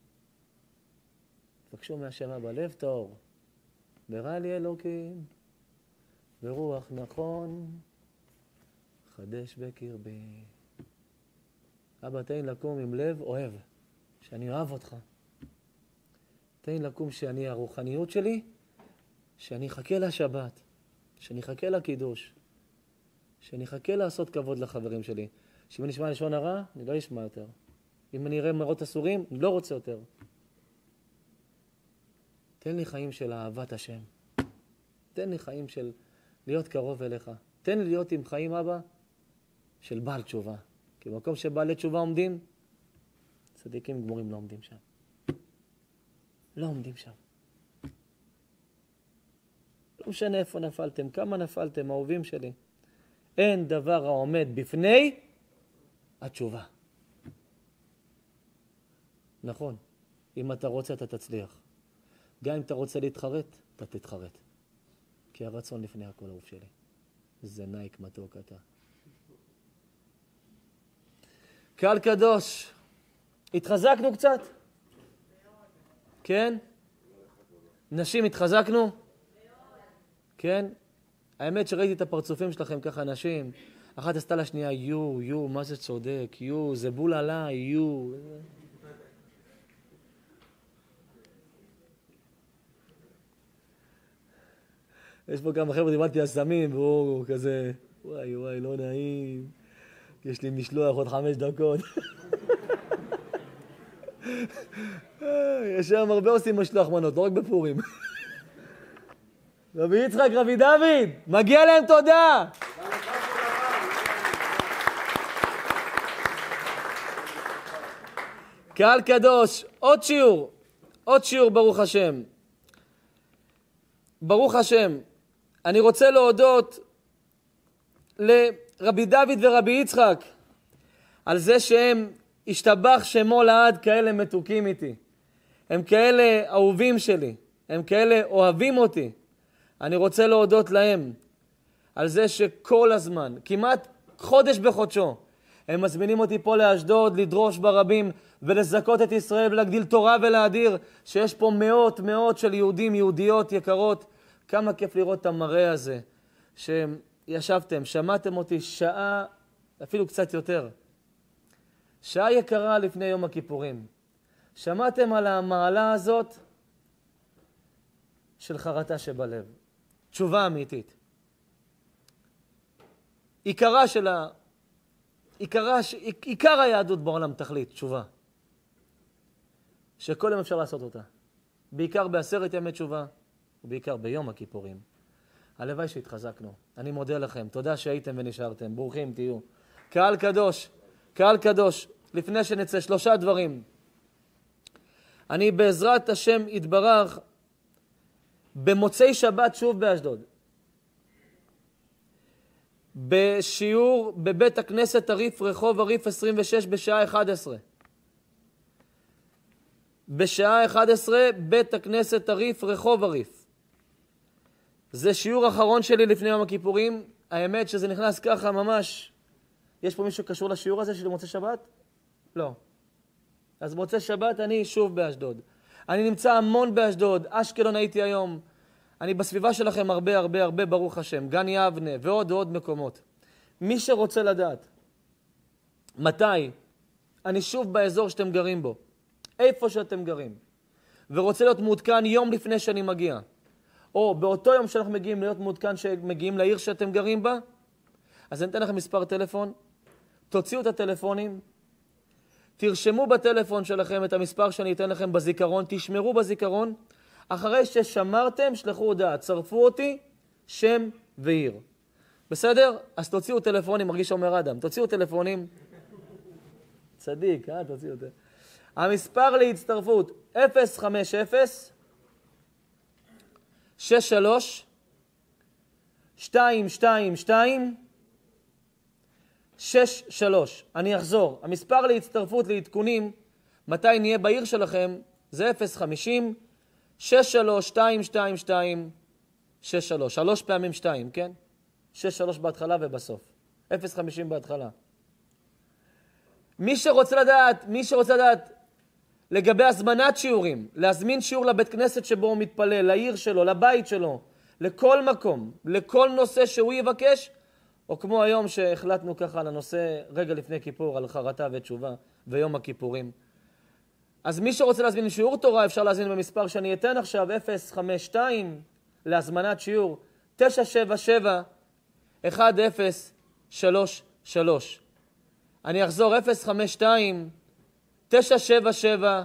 תבקשו מהשם אבא, לב טהור, ברא לי אלוקים, ורוח נכון, חדש בקרבי. אבא, תן לקום עם לב אוהב, שאני אוהב אותך. תן לקום שאני, הרוחניות שלי, שאני אחכה לשבת, שאני אחכה לקידוש, שאני אחכה לעשות כבוד לחברים שלי. שאם אני אשמע לשון הרע, אני לא אשמע יותר. אם אני אראה מראות אסורים, אני לא רוצה יותר. תן לי חיים של אהבת השם. תן לי חיים של להיות קרוב אליך. תן לי להיות עם חיים, אבא, של בעל תשובה. כי במקום שבעלי תשובה עומדים, צדיקים גמורים לא עומדים שם. לא עומדים שם. לא משנה איפה נפלתם, כמה נפלתם, האהובים שלי. אין דבר העומד בפני התשובה. נכון, אם אתה רוצה אתה תצליח. גם אם אתה רוצה להתחרט, אתה תתחרט. כי הרצון לפני הכל, אהוב שלי. זה נייק מתוק אתה. קהל קדוש, התחזקנו קצת? כן? נשים, התחזקנו? כן? האמת שראיתי את הפרצופים שלכם ככה, נשים. אחת עשתה לשנייה, יו, מה זה צודק, זה בול עליי, יש פה כמה חבר'ה, דיברתי על סמים, והוא כזה, וואי, לא נעים. יש לי משלוח עוד 5 דקות. יש שם הרבה עושים משלוח מנות, לא רק בפורים. רבי יצחק, רבי דוד, מגיע להם תודה. קהל קדוש, עוד שיעור ברוך השם. ברוך השם, אני רוצה להודות לרבי דוד ורבי יצחק על זה שהם השתבח שמו לעד כאלה מתוקים איתי. הם כאלה אהובים שלי, הם כאלה אוהבים אותי. אני רוצה להודות להם על זה שכל הזמן, כמעט חודש בחודשו, הם מזמינים אותי פה לאשדוד, לדרוש ברבים ולזכות את ישראל ולהגדיל תורה ולהדיר, שיש פה מאות של יהודים, יהודיות יקרות. כמה כיף לראות את המראה הזה, שישבתם, שמעתם אותי שעה, אפילו קצת יותר. שעה יקרה לפני יום הכיפורים. שמעתם על המעלה הזאת של חרטה שבלב. תשובה אמיתית. עיקר היהדות בעולם תכלית, תשובה. שכל יום אפשר לעשות אותה. בעיקר ב10 ימי תשובה, ובעיקר ביום הכיפורים. הלוואי שהתחזקנו. אני מודה לכם. תודה שהייתם ונשארתם. ברוכים תהיו. קהל קדוש, לפני שנצא 3 דברים. אני בעזרת השם יתברך במוצאי שבת שוב באשדוד. בשיעור בבית הכנסת הריף, רחוב הריף 26 בשעה 11. בשעה 11 בית הכנסת הריף, רחוב הריף. זה שיעור אחרון שלי לפני יום הכיפורים. האמת שזה נכנס ככה ממש. יש פה מישהו קשור לשיעור הזה של מוצאי שבת? לא. אז מוצאי שבת אני שוב באשדוד. אני נמצא המון באשדוד. אשקלון הייתי היום. אני בסביבה שלכם הרבה ברוך השם. גן יבנה ועוד מקומות. מי שרוצה לדעת מתי אני שוב באזור שאתם גרים בו, איפה שאתם גרים, ורוצה להיות מעודכן יום לפני שאני מגיע, או באותו יום שאנחנו מגיעים להיות מעודכן שמגיעים לעיר שאתם גרים בה, אז אני אתן לכם מספר טלפון. תוציאו את הטלפונים, תרשמו בטלפון שלכם את המספר שאני אתן לכם בזיכרון, תשמרו בזיכרון. אחרי ששמרתם, שלחו הודעה, צרפו אותי, שם ועיר. בסדר? אז תוציאו טלפונים, מרגיש אומר אדם, תוציאו טלפונים. צדיק, תוציאו טלפונים. המספר להצטרפות 050 63 222 63. אני אחזור. המספר להצטרפות לעדכונים, מתי נהיה בעיר שלכם, זה 050 63 222 63. 3 פעמים 2, כן? 63 בהתחלה ובסוף. 050 בהתחלה. מי שרוצה לדעת לגבי הזמנת שיעורים, להזמין שיעור לבית כנסת שבו הוא מתפלל, לעיר שלו, לבית שלו, לכל מקום, לכל נושא שהוא יבקש, או כמו היום שהחלטנו ככה על הנושא רגע לפני כיפור, על חרטה ותשובה ויום הכיפורים. אז מי שרוצה להזמין שיעור תורה, אפשר להזמין במספר שאני אתן עכשיו, 052, להזמנת שיעור, 977 1033. אני אחזור, 052 977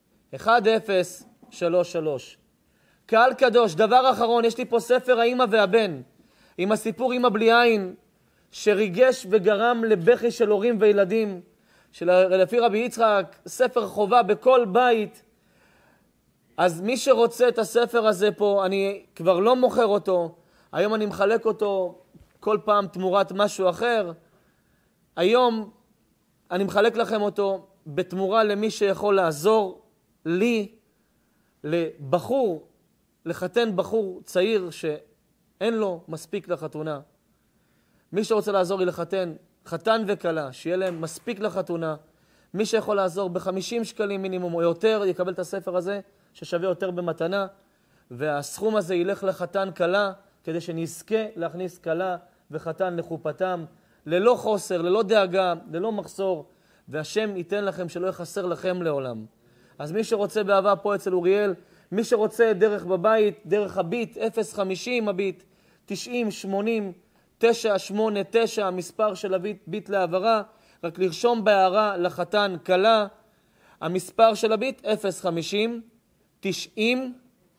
1033. קהל קדוש, דבר אחרון, יש לי פה ספר האמא והבן, עם הסיפור אמא בלי עין, שריגש וגרם לבכי של הורים וילדים, לפי רבי יצחק, ספר חובה בכל בית. אז מי שרוצה את הספר הזה פה, אני כבר לא מוכר אותו, היום אני מחלק אותו כל פעם תמורת משהו אחר. היום אני מחלק לכם אותו בתמורה למי שיכול לעזור לי, לבחור, לחתן בחור צעיר שאין לו מספיק לחתונה. מי שרוצה לעזור לי לחתן, חתן וקלה, שיהיה להם מספיק לחתונה. מי שיכול לעזור ב50 שקלים מינימום או יותר, יקבל את הספר הזה ששווה יותר במתנה, והסכום הזה ילך לחתן קלה, כדי שנזכה להכניס קלה וחתן לחופתם, ללא חוסר, ללא דאגה, ללא מחסור, והשם ייתן לכם שלא יחסר לכם לעולם. אז מי שרוצה באהבה פה אצל אוריאל, מי שרוצה דרך בבית, דרך הביט, 050 הביט, 90 80 989, המספר של הביט להעברה, רק לרשום בהערה לחתן קלה, המספר של הביט 050 90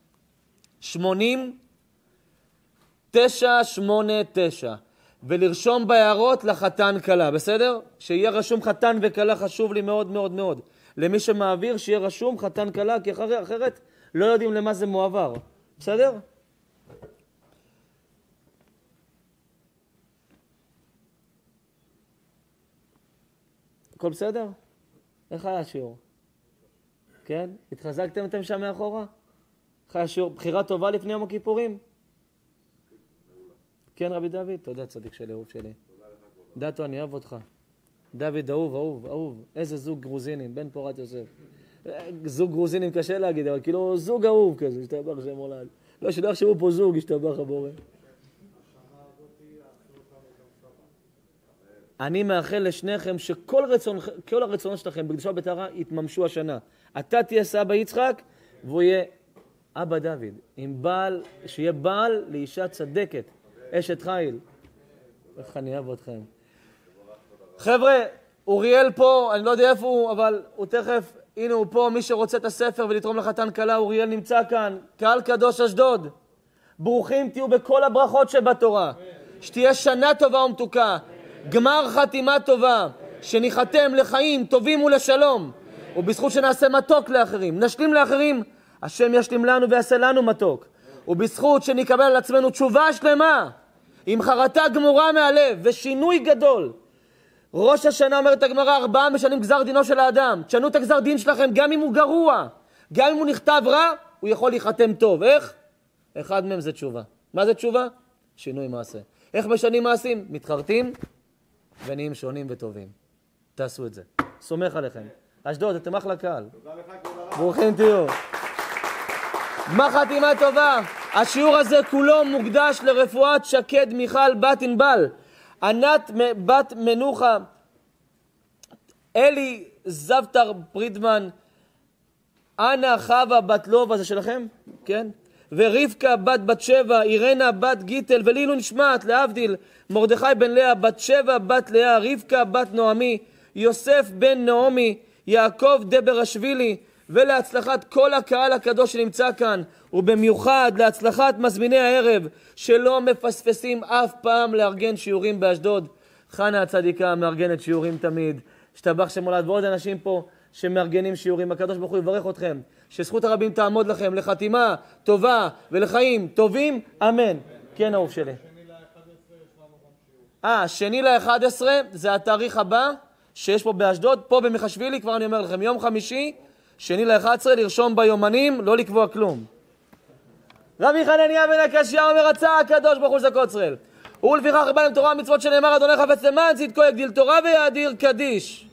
80 989, ולרשום בהערות לחתן קלה, בסדר? שיהיה רשום חתן וקלה, חשוב לי מאוד מאוד מאוד. למי שמעביר שיהיה רשום חתן קלה, כי אחרת לא יודעים למה זה מועבר. בסדר? הכל בסדר? איך היה השיעור? כן? התחזקתם אתם שם מאחורה? איך היה השיעור? בחירה טובה לפני יום הכיפורים? כן, רבי דוד? תודה, צדיק שלי, אהוב שלי. דתו, אני אוהב אותך. דוד, אהוב, אהוב, אהוב. איזה זוג גרוזינים, בן פורת יוסף. זוג גרוזינים קשה להגיד, אבל כאילו זוג אהוב כזה, השתבח שם הולד. לא, שלא יחשבו פה זוג, השתבח הבורא. אני מאחל לשניכם שכל הרצונות שלכם בקדושה ובטהרה יתממשו השנה. אתה תהיה סבא יצחק, והוא יהיה אבא דוד, עם בעל, שיהיה בעל לאישה צדקת, אשת חיל. איך אני אוהב אתכם. חבר'ה, אוריאל פה, אני לא יודע איפה הוא, אבל הוא תכף, הנה הוא פה, מי שרוצה את הספר ולתרום לחתן כלה, אוריאל נמצא כאן, קהל קדוש אשדוד. ברוכים תהיו בכל הברכות שבתורה. שתהיה שנה טובה ומתוקה, גמר חתימה טובה, שניחתם לחיים טובים ולשלום, ובזכות שנעשה מתוק לאחרים, נשלים לאחרים, השם ישלים לנו ויעשה לנו מתוק, ובזכות שנקבל על עצמנו תשובה שלמה, עם חרטה גמורה מהלב ושינוי גדול. ראש השנה אומרת הגמרא, 4 משנים גזר דינו של האדם. תשנו את הגזר דין שלכם, גם אם הוא גרוע, גם אם הוא נכתב רע, הוא יכול להיחתם טוב. איך? אחד מהם זה תשובה. מה זה תשובה? שינוי מעשה. איך משנים מעשים? מתחרטים ונהיים שונים וטובים. תעשו את זה. סומך עליכם. אשדוד, אתם אחלה קהל. ברוכים תהיו. מה חתימה טובה? השיעור הזה כולו מוקדש לרפואת שקד מיכל בת ענבל, ענת בת מנוחה, אלי זבטר פרידמן, אנה חווה בת לובה, זה שלכם? כן? ורבקה בת שבע, אירנה בת גיטל, ולילו נשמעת להבדיל, מרדכי בן לאה בת שבע, בת לאה, רבקה בת נעמי, יוסף בן נעמי, יעקב דברשווילי, ולהצלחת כל הקהל הקדוש שנמצא כאן, ובמיוחד להצלחת מזמיני הערב, שלא מפספסים אף פעם לארגן שיעורים באשדוד. חנה הצדיקה מארגנת שיעורים תמיד, השתבח שם הולד, ועוד אנשים פה שמארגנים שיעורים. הקדוש ברוך הוא יברך אתכם, שזכות הרבים תעמוד לכם לחתימה טובה ולחיים טובים, אמן. כן, אהוב שלי. שני ל-11 זה התאריך הבא שיש פה באשדוד, פה במחשווילי, כבר אני אומר לכם, יום חמישי, שני ל-11, לרשום ביומנים, לא לקבוע כלום. רבי חנניה בן הקשיא אומר, רצה הקדוש ברוך הוא זכות ישראל, ולפיכך בא להם תורה ומצוות שנאמר, אדוני חפץ למען צדקו יגדיל תורה ויאדיר קדיש.